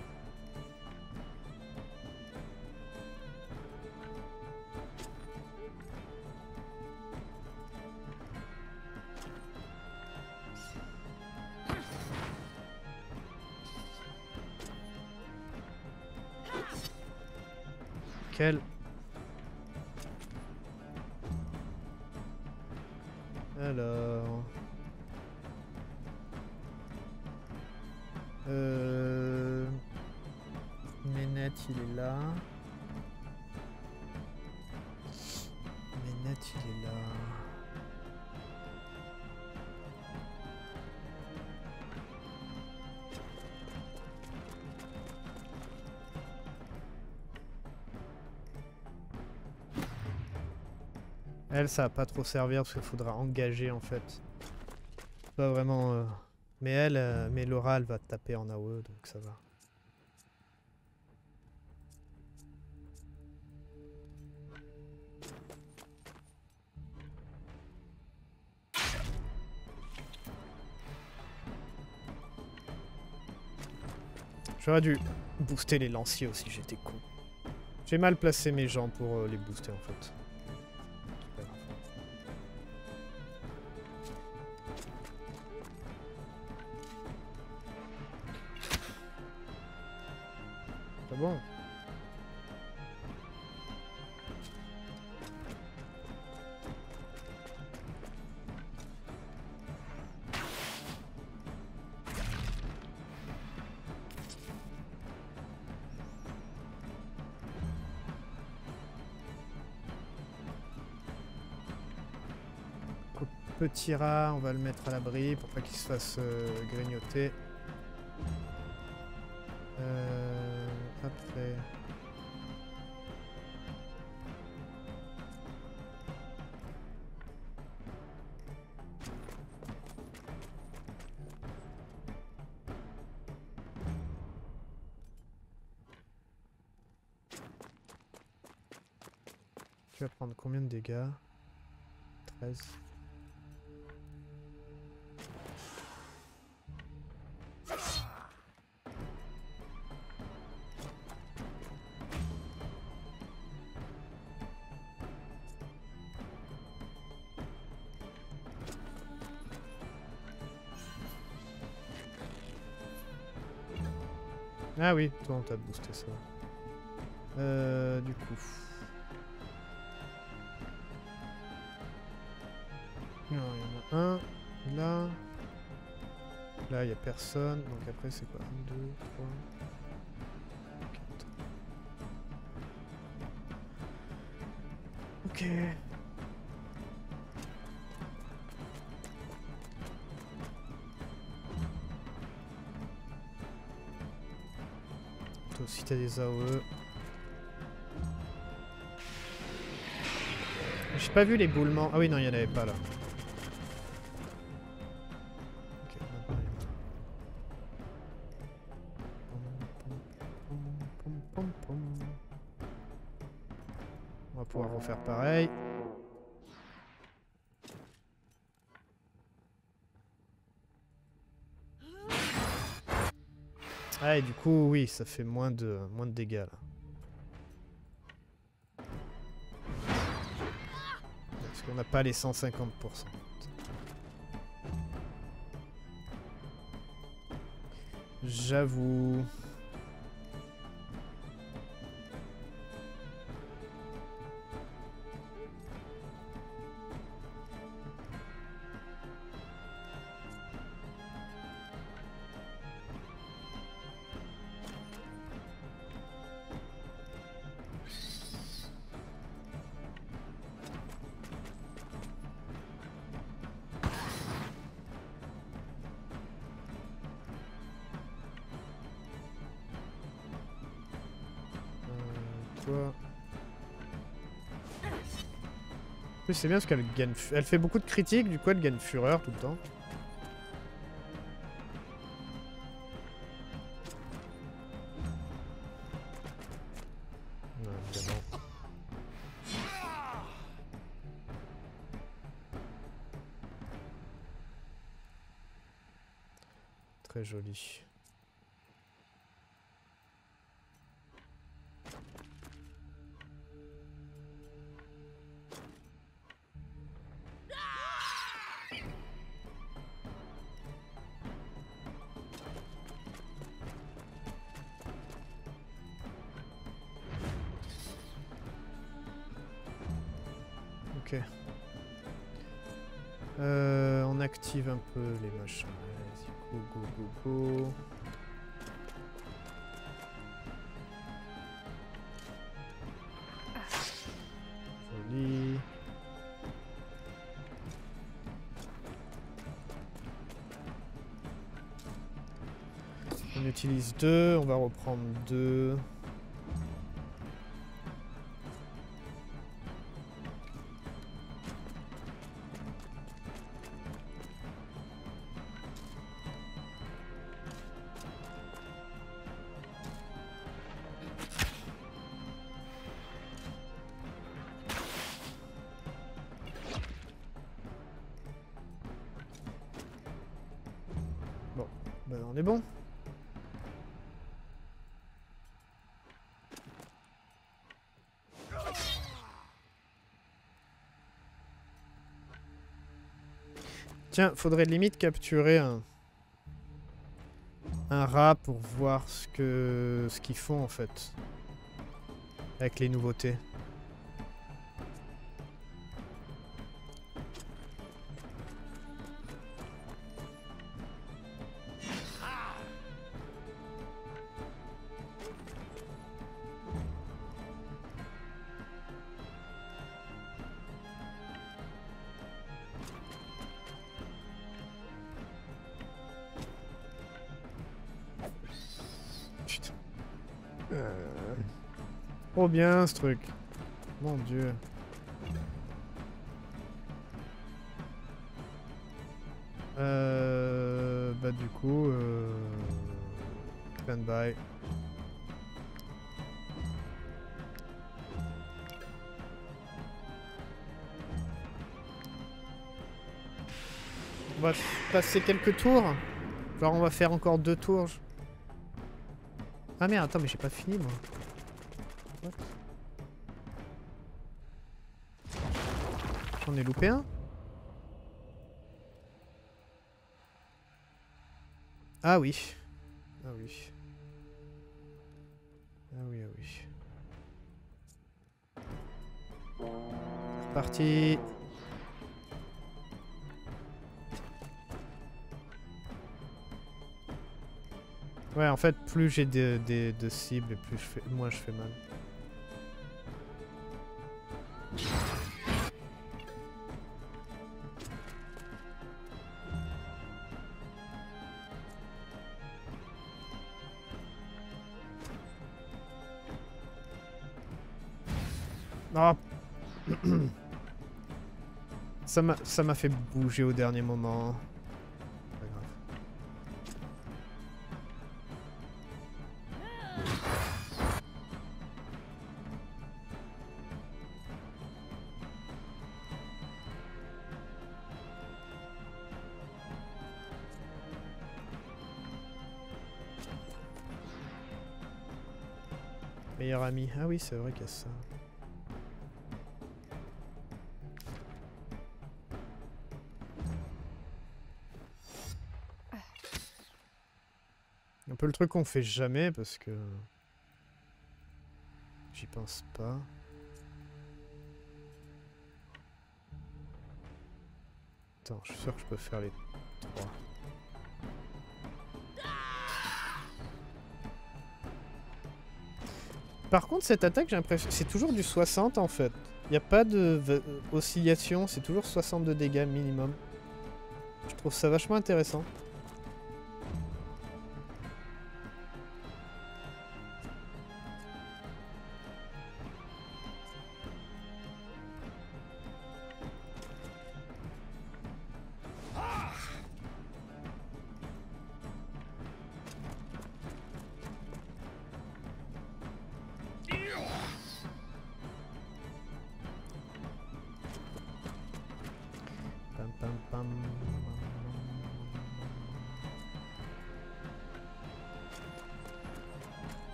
Quel... Alors... Ménette, il est là. Ménette, il est là. Elle, ça va pas trop servir parce qu'il faudra engager en fait. Pas vraiment... Mais elle, mais Laura, elle va taper en AOE, donc ça va. J'aurais dû booster les lanciers aussi, j'étais con. J'ai mal placé mes gens pour les booster en fait. C'est bon. Petit rat, on va le mettre à l'abri pour pas qu'il se fasse grignoter. Après... Tu vas prendre combien de dégâts? 13. Ah oui, toi on t'a boosté ça. Du coup... Non, il y en a un, là... Là, il n'y a personne, donc après c'est quoi? 1, 2, 3... 4... Ok... Toi aussi t'as des AOE. J'ai pas vu l'éboulement. Ah oui, non, il n'y en avait pas là. Ok, maintenant il y en a. On va pouvoir refaire pareil. Ah et du coup oui ça fait moins de dégâts là. Parce qu'on n'a pas les 150%. J'avoue. C'est bien parce qu'elle gagne... Elle fait beaucoup de critiques, du coup elle gagne fureur tout le temps. très joli. Ok. On active un peu les machins. Vas-y, go, go, go, go. Joli. On utilise 2, on va reprendre 2. Bon, ben on est bon. Tiens, faudrait limite capturer un rat pour voir ce qu'ils font en fait. Avec les nouveautés. Trop bien ce truc. Mon dieu. Bah du coup... Stand by. On va passer quelques tours. Genre on va faire encore 2 tours. Ah merde, attends, mais j'ai pas fini moi. What? J'en ai loupé un? Ah oui. Ah oui. Ah oui, ah oui. C'est reparti. Ouais, en fait, plus j'ai de cibles, et plus moins je fais mal. Oh. Ça m'a fait bouger au dernier moment. Pas grave. Meilleur ami. Ah oui, c'est vrai qu'il y a ça. Un peu le truc qu'on fait jamais parce que j'y pense pas. Attends, je suis sûr que je peux faire les 3. Par contre, cette attaque, j'ai l'impression c'est toujours du 60 en fait. Il n'y a pas de oscillation, c'est toujours 62 dégâts minimum. Je trouve ça vachement intéressant.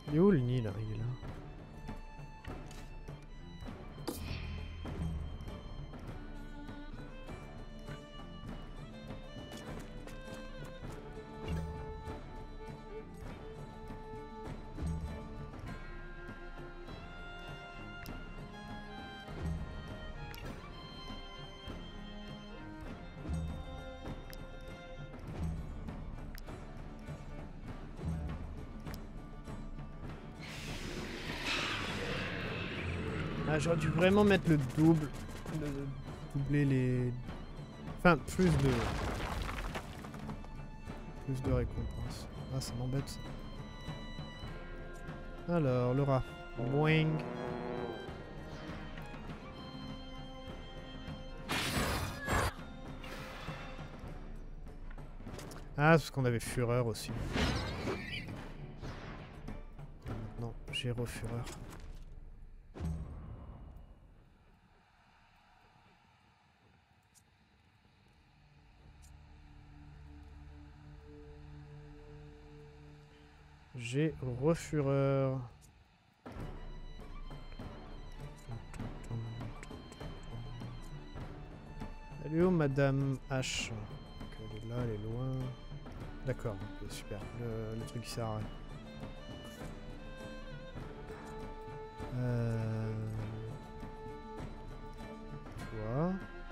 Il est où le nid là? Il est là. Ah, j'aurais dû vraiment mettre le double. Doubler les... Enfin, plus de récompenses. Ah, ça m'embête ça. Alors, le rat. Boing. Ah, parce qu'on avait fureur aussi. Maintenant, j'ai refureur. J'ai refureur. Elle est où, Madame H? Elle est là, elle est loin. D'accord, okay, super. Le truc qui sert à rien. Toi.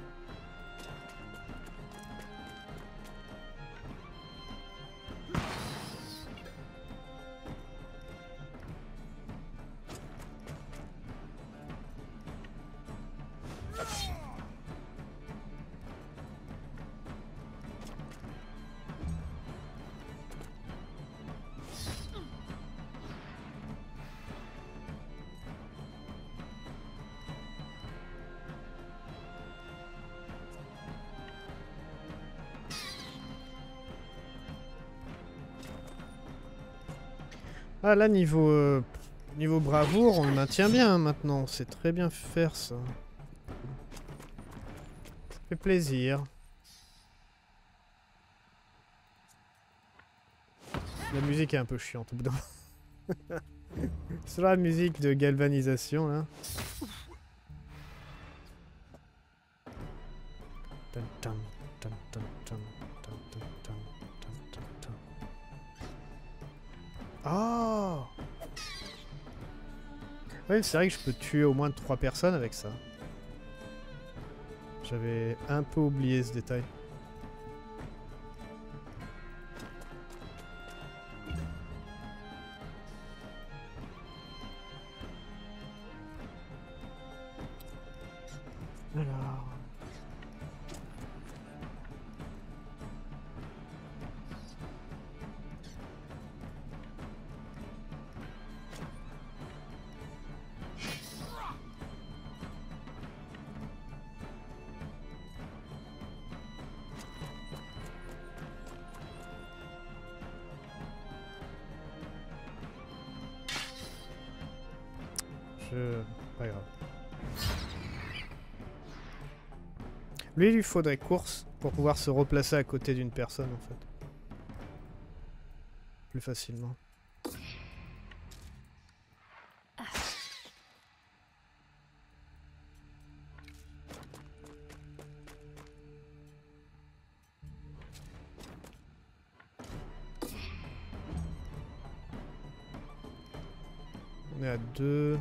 Ah là, niveau bravoure, on le maintient bien maintenant. C'est très bien faire ça. Ça fait plaisir. La musique est un peu chiante au bout d'un moment. C'est la musique de galvanisation là. Tan, tan, tan, tan, tan, tan, tan, tan, tan, tan. Oh! Ouais, c'est vrai que je peux tuer au moins 3 personnes avec ça. J'avais un peu oublié ce détail. Alors... Pas grave. Lui, il lui faudrait course pour pouvoir se replacer à côté d'une personne en fait. Plus facilement. On est à 2.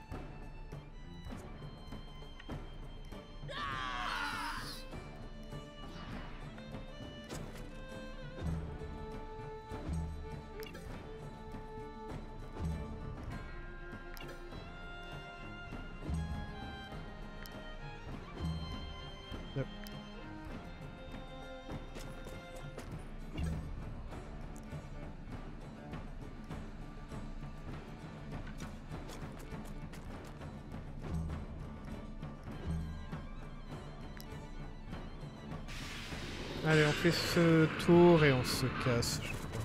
Allez, on fait ce tour et on se casse, je crois.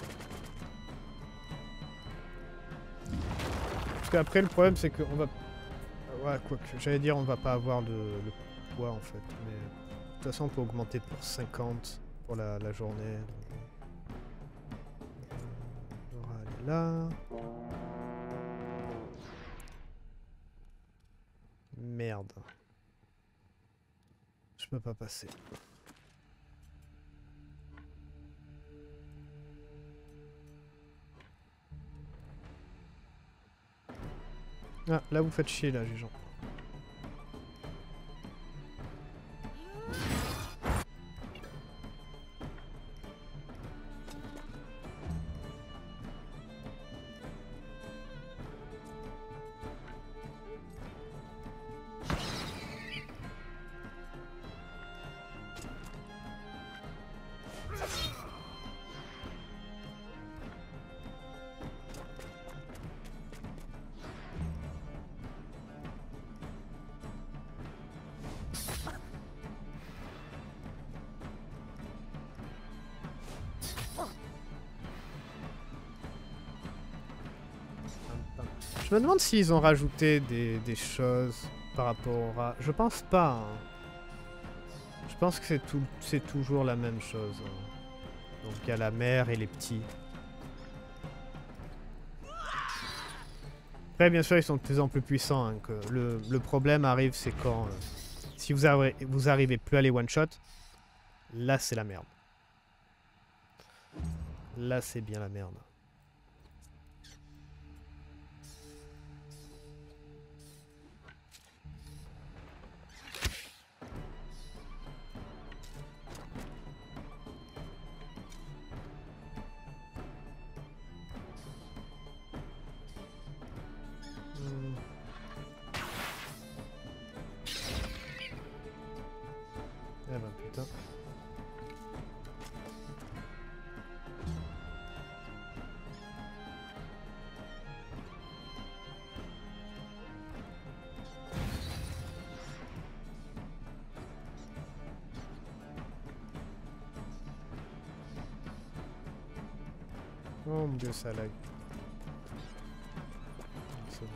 Parce qu'après, le problème, c'est qu'on va... Ouais, quoi que... J'allais dire, on va pas avoir le poids, en fait. Mais de toute façon, on peut augmenter pour 50 pour la journée. Donc... Laura, elle est là. Merde. Je peux pas passer. Ah, là vous faites chier là, jugeant. Je me demande s'ils ont rajouté des choses par rapport à... Je pense pas. Hein. Je pense que c'est toujours la même chose. Hein. Donc il y a la mère et les petits. Après bien sûr ils sont de plus en plus puissants. Hein, que le problème arrive c'est quand... si vous arrivez plus à les one-shot, là c'est la merde. Là c'est bien la merde. Eh ben putain. Oh mon dieu, ça lag. C'est bon.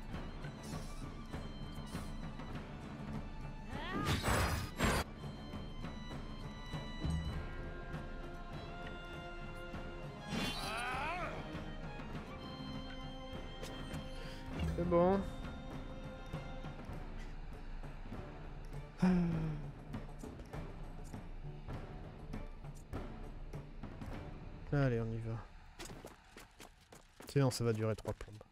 C'est bon. Allez, on y va. Sinon, ça va durer 3 plombes.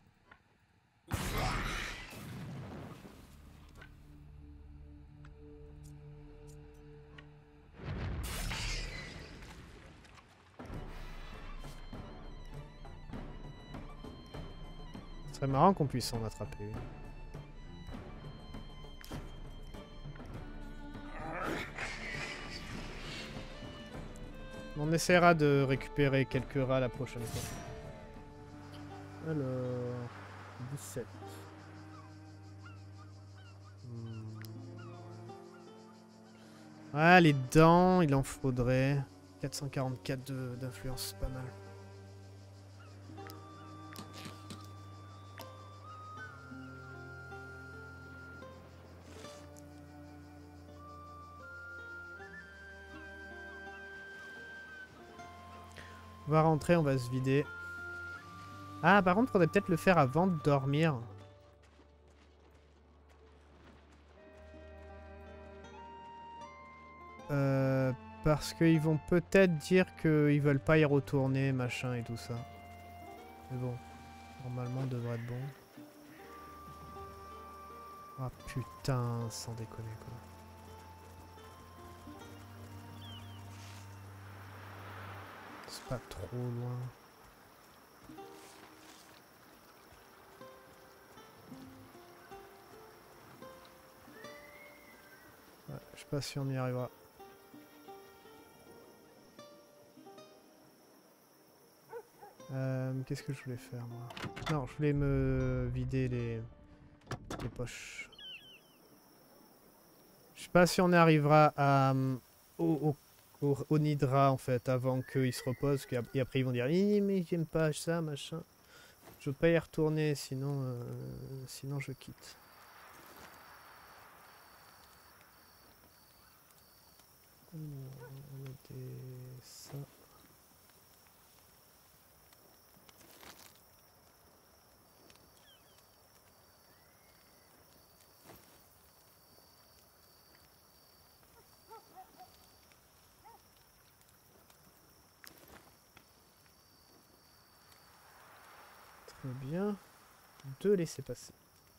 Ce serait marrant qu'on puisse en attraper une. On essaiera de récupérer quelques rats la prochaine fois. Alors... 17. Ah, les dents, il en faudrait. 444 d'influence, c'est pas mal. On va rentrer, on va se vider. Ah, par contre, faudrait peut-être le faire avant de dormir. Parce qu'ils vont peut-être dire qu'ils veulent pas y retourner, machin et tout ça. Mais bon, normalement, ça devrait être bon. Ah putain, sans déconner quoi. C'est pas trop loin. Ouais, je sais pas si on y arrivera. Qu'est-ce que je voulais faire moi? Non, je voulais me vider les poches. Je sais pas si on arrivera à, au Nidra en fait avant qu'ils se reposent et après ils vont dire mais j'aime pas ça machin. Je veux pas y retourner sinon sinon je quitte. On mettait ça. veux bien de laisser passer.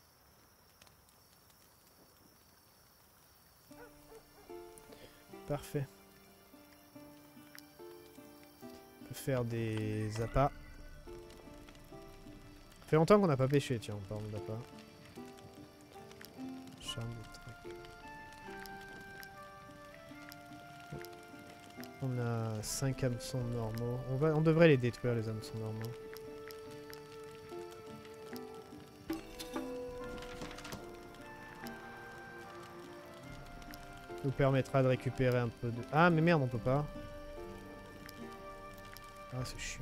Parfait. On peut faire des appâts. Ça fait longtemps qu'on n'a pas pêché, tiens, en parlant d'appâts. Charme de truc. On a 5 hameçons normaux. On devrait les détruire, les hameçons normaux. Ça nous permettra de récupérer un peu de... Ah mais merde, on peut pas. Ah c'est chiant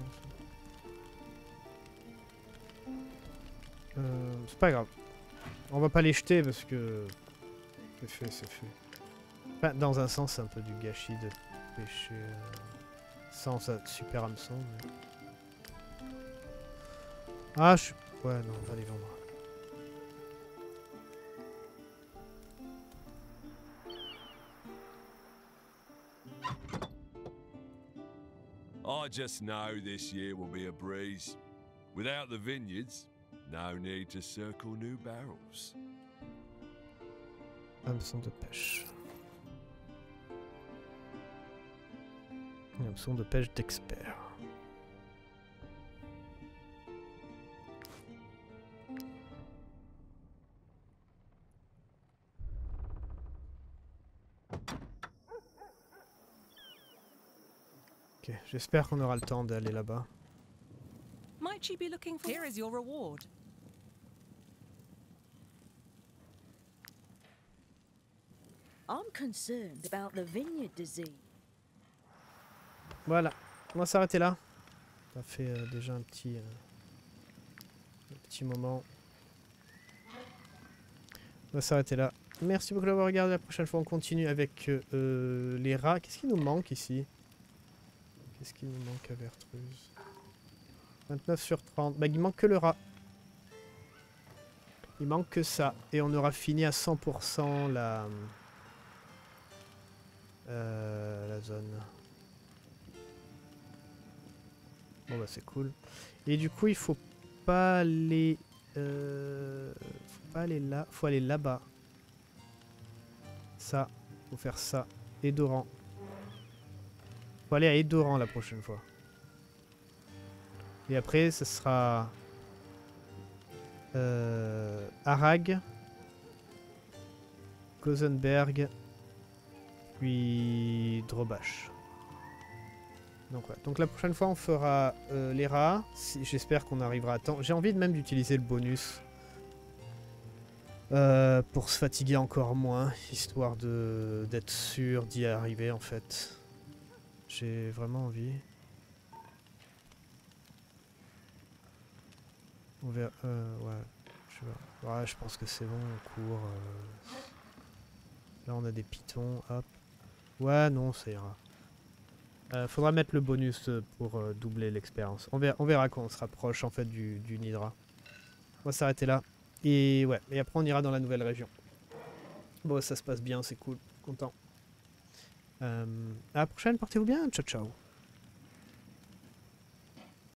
ça. C'est pas grave. On va pas les jeter parce que... C'est fait, c'est fait. Enfin, dans un sens, c'est un peu du gâchis de pêcher sans super hameçon. Mais... Ah je... Ouais non, on va les vendre. I just know this year will be a breeze. Without the vineyards, no need to circle new barrels. Hameçon de pêche. Hameçon de pêche d'expert. Ok, j'espère qu'on aura le temps d'aller là-bas. Might you be looking for... Here is your reward. I'm concerned about the vineyard disease. Voilà, on va s'arrêter là. Ça fait déjà un petit moment. On va s'arrêter là. Merci beaucoup d'avoir regardé. La prochaine fois, on continue avec les rats. Qu'est-ce qui nous manque ici? Qu'est-ce qui nous manque à Vertruse? 29 sur 30. Bah, il manque que le rat. Il manque que ça. Et on aura fini à 100% la zone. Bon bah c'est cool. Et du coup il faut pas aller... faut pas aller là. Faut aller là-bas. Ça. Faut faire ça. Edoran. Faut aller à Edoran la prochaine fois. Et après ce sera... Arag. Gosenberg. Puis Drobach. Donc, ouais. Donc la prochaine fois on fera les rats. J'espère qu'on arrivera à temps. J'ai envie de même d'utiliser le bonus. Pour se fatiguer encore moins. Histoire d'être sûr d'y arriver en fait. J'ai vraiment envie. On verra. Ouais. Ouais, je pense que c'est bon, on court. Là on a des pitons. Hop. Ouais, non, ça ira. Faudra mettre le bonus pour doubler l'expérience. On verra quand on se rapproche en fait du Nidra. On va s'arrêter là. Et ouais, et après on ira dans la nouvelle région. Bon, ça se passe bien, c'est cool. Content. À la prochaine, portez-vous bien. Ciao, ciao.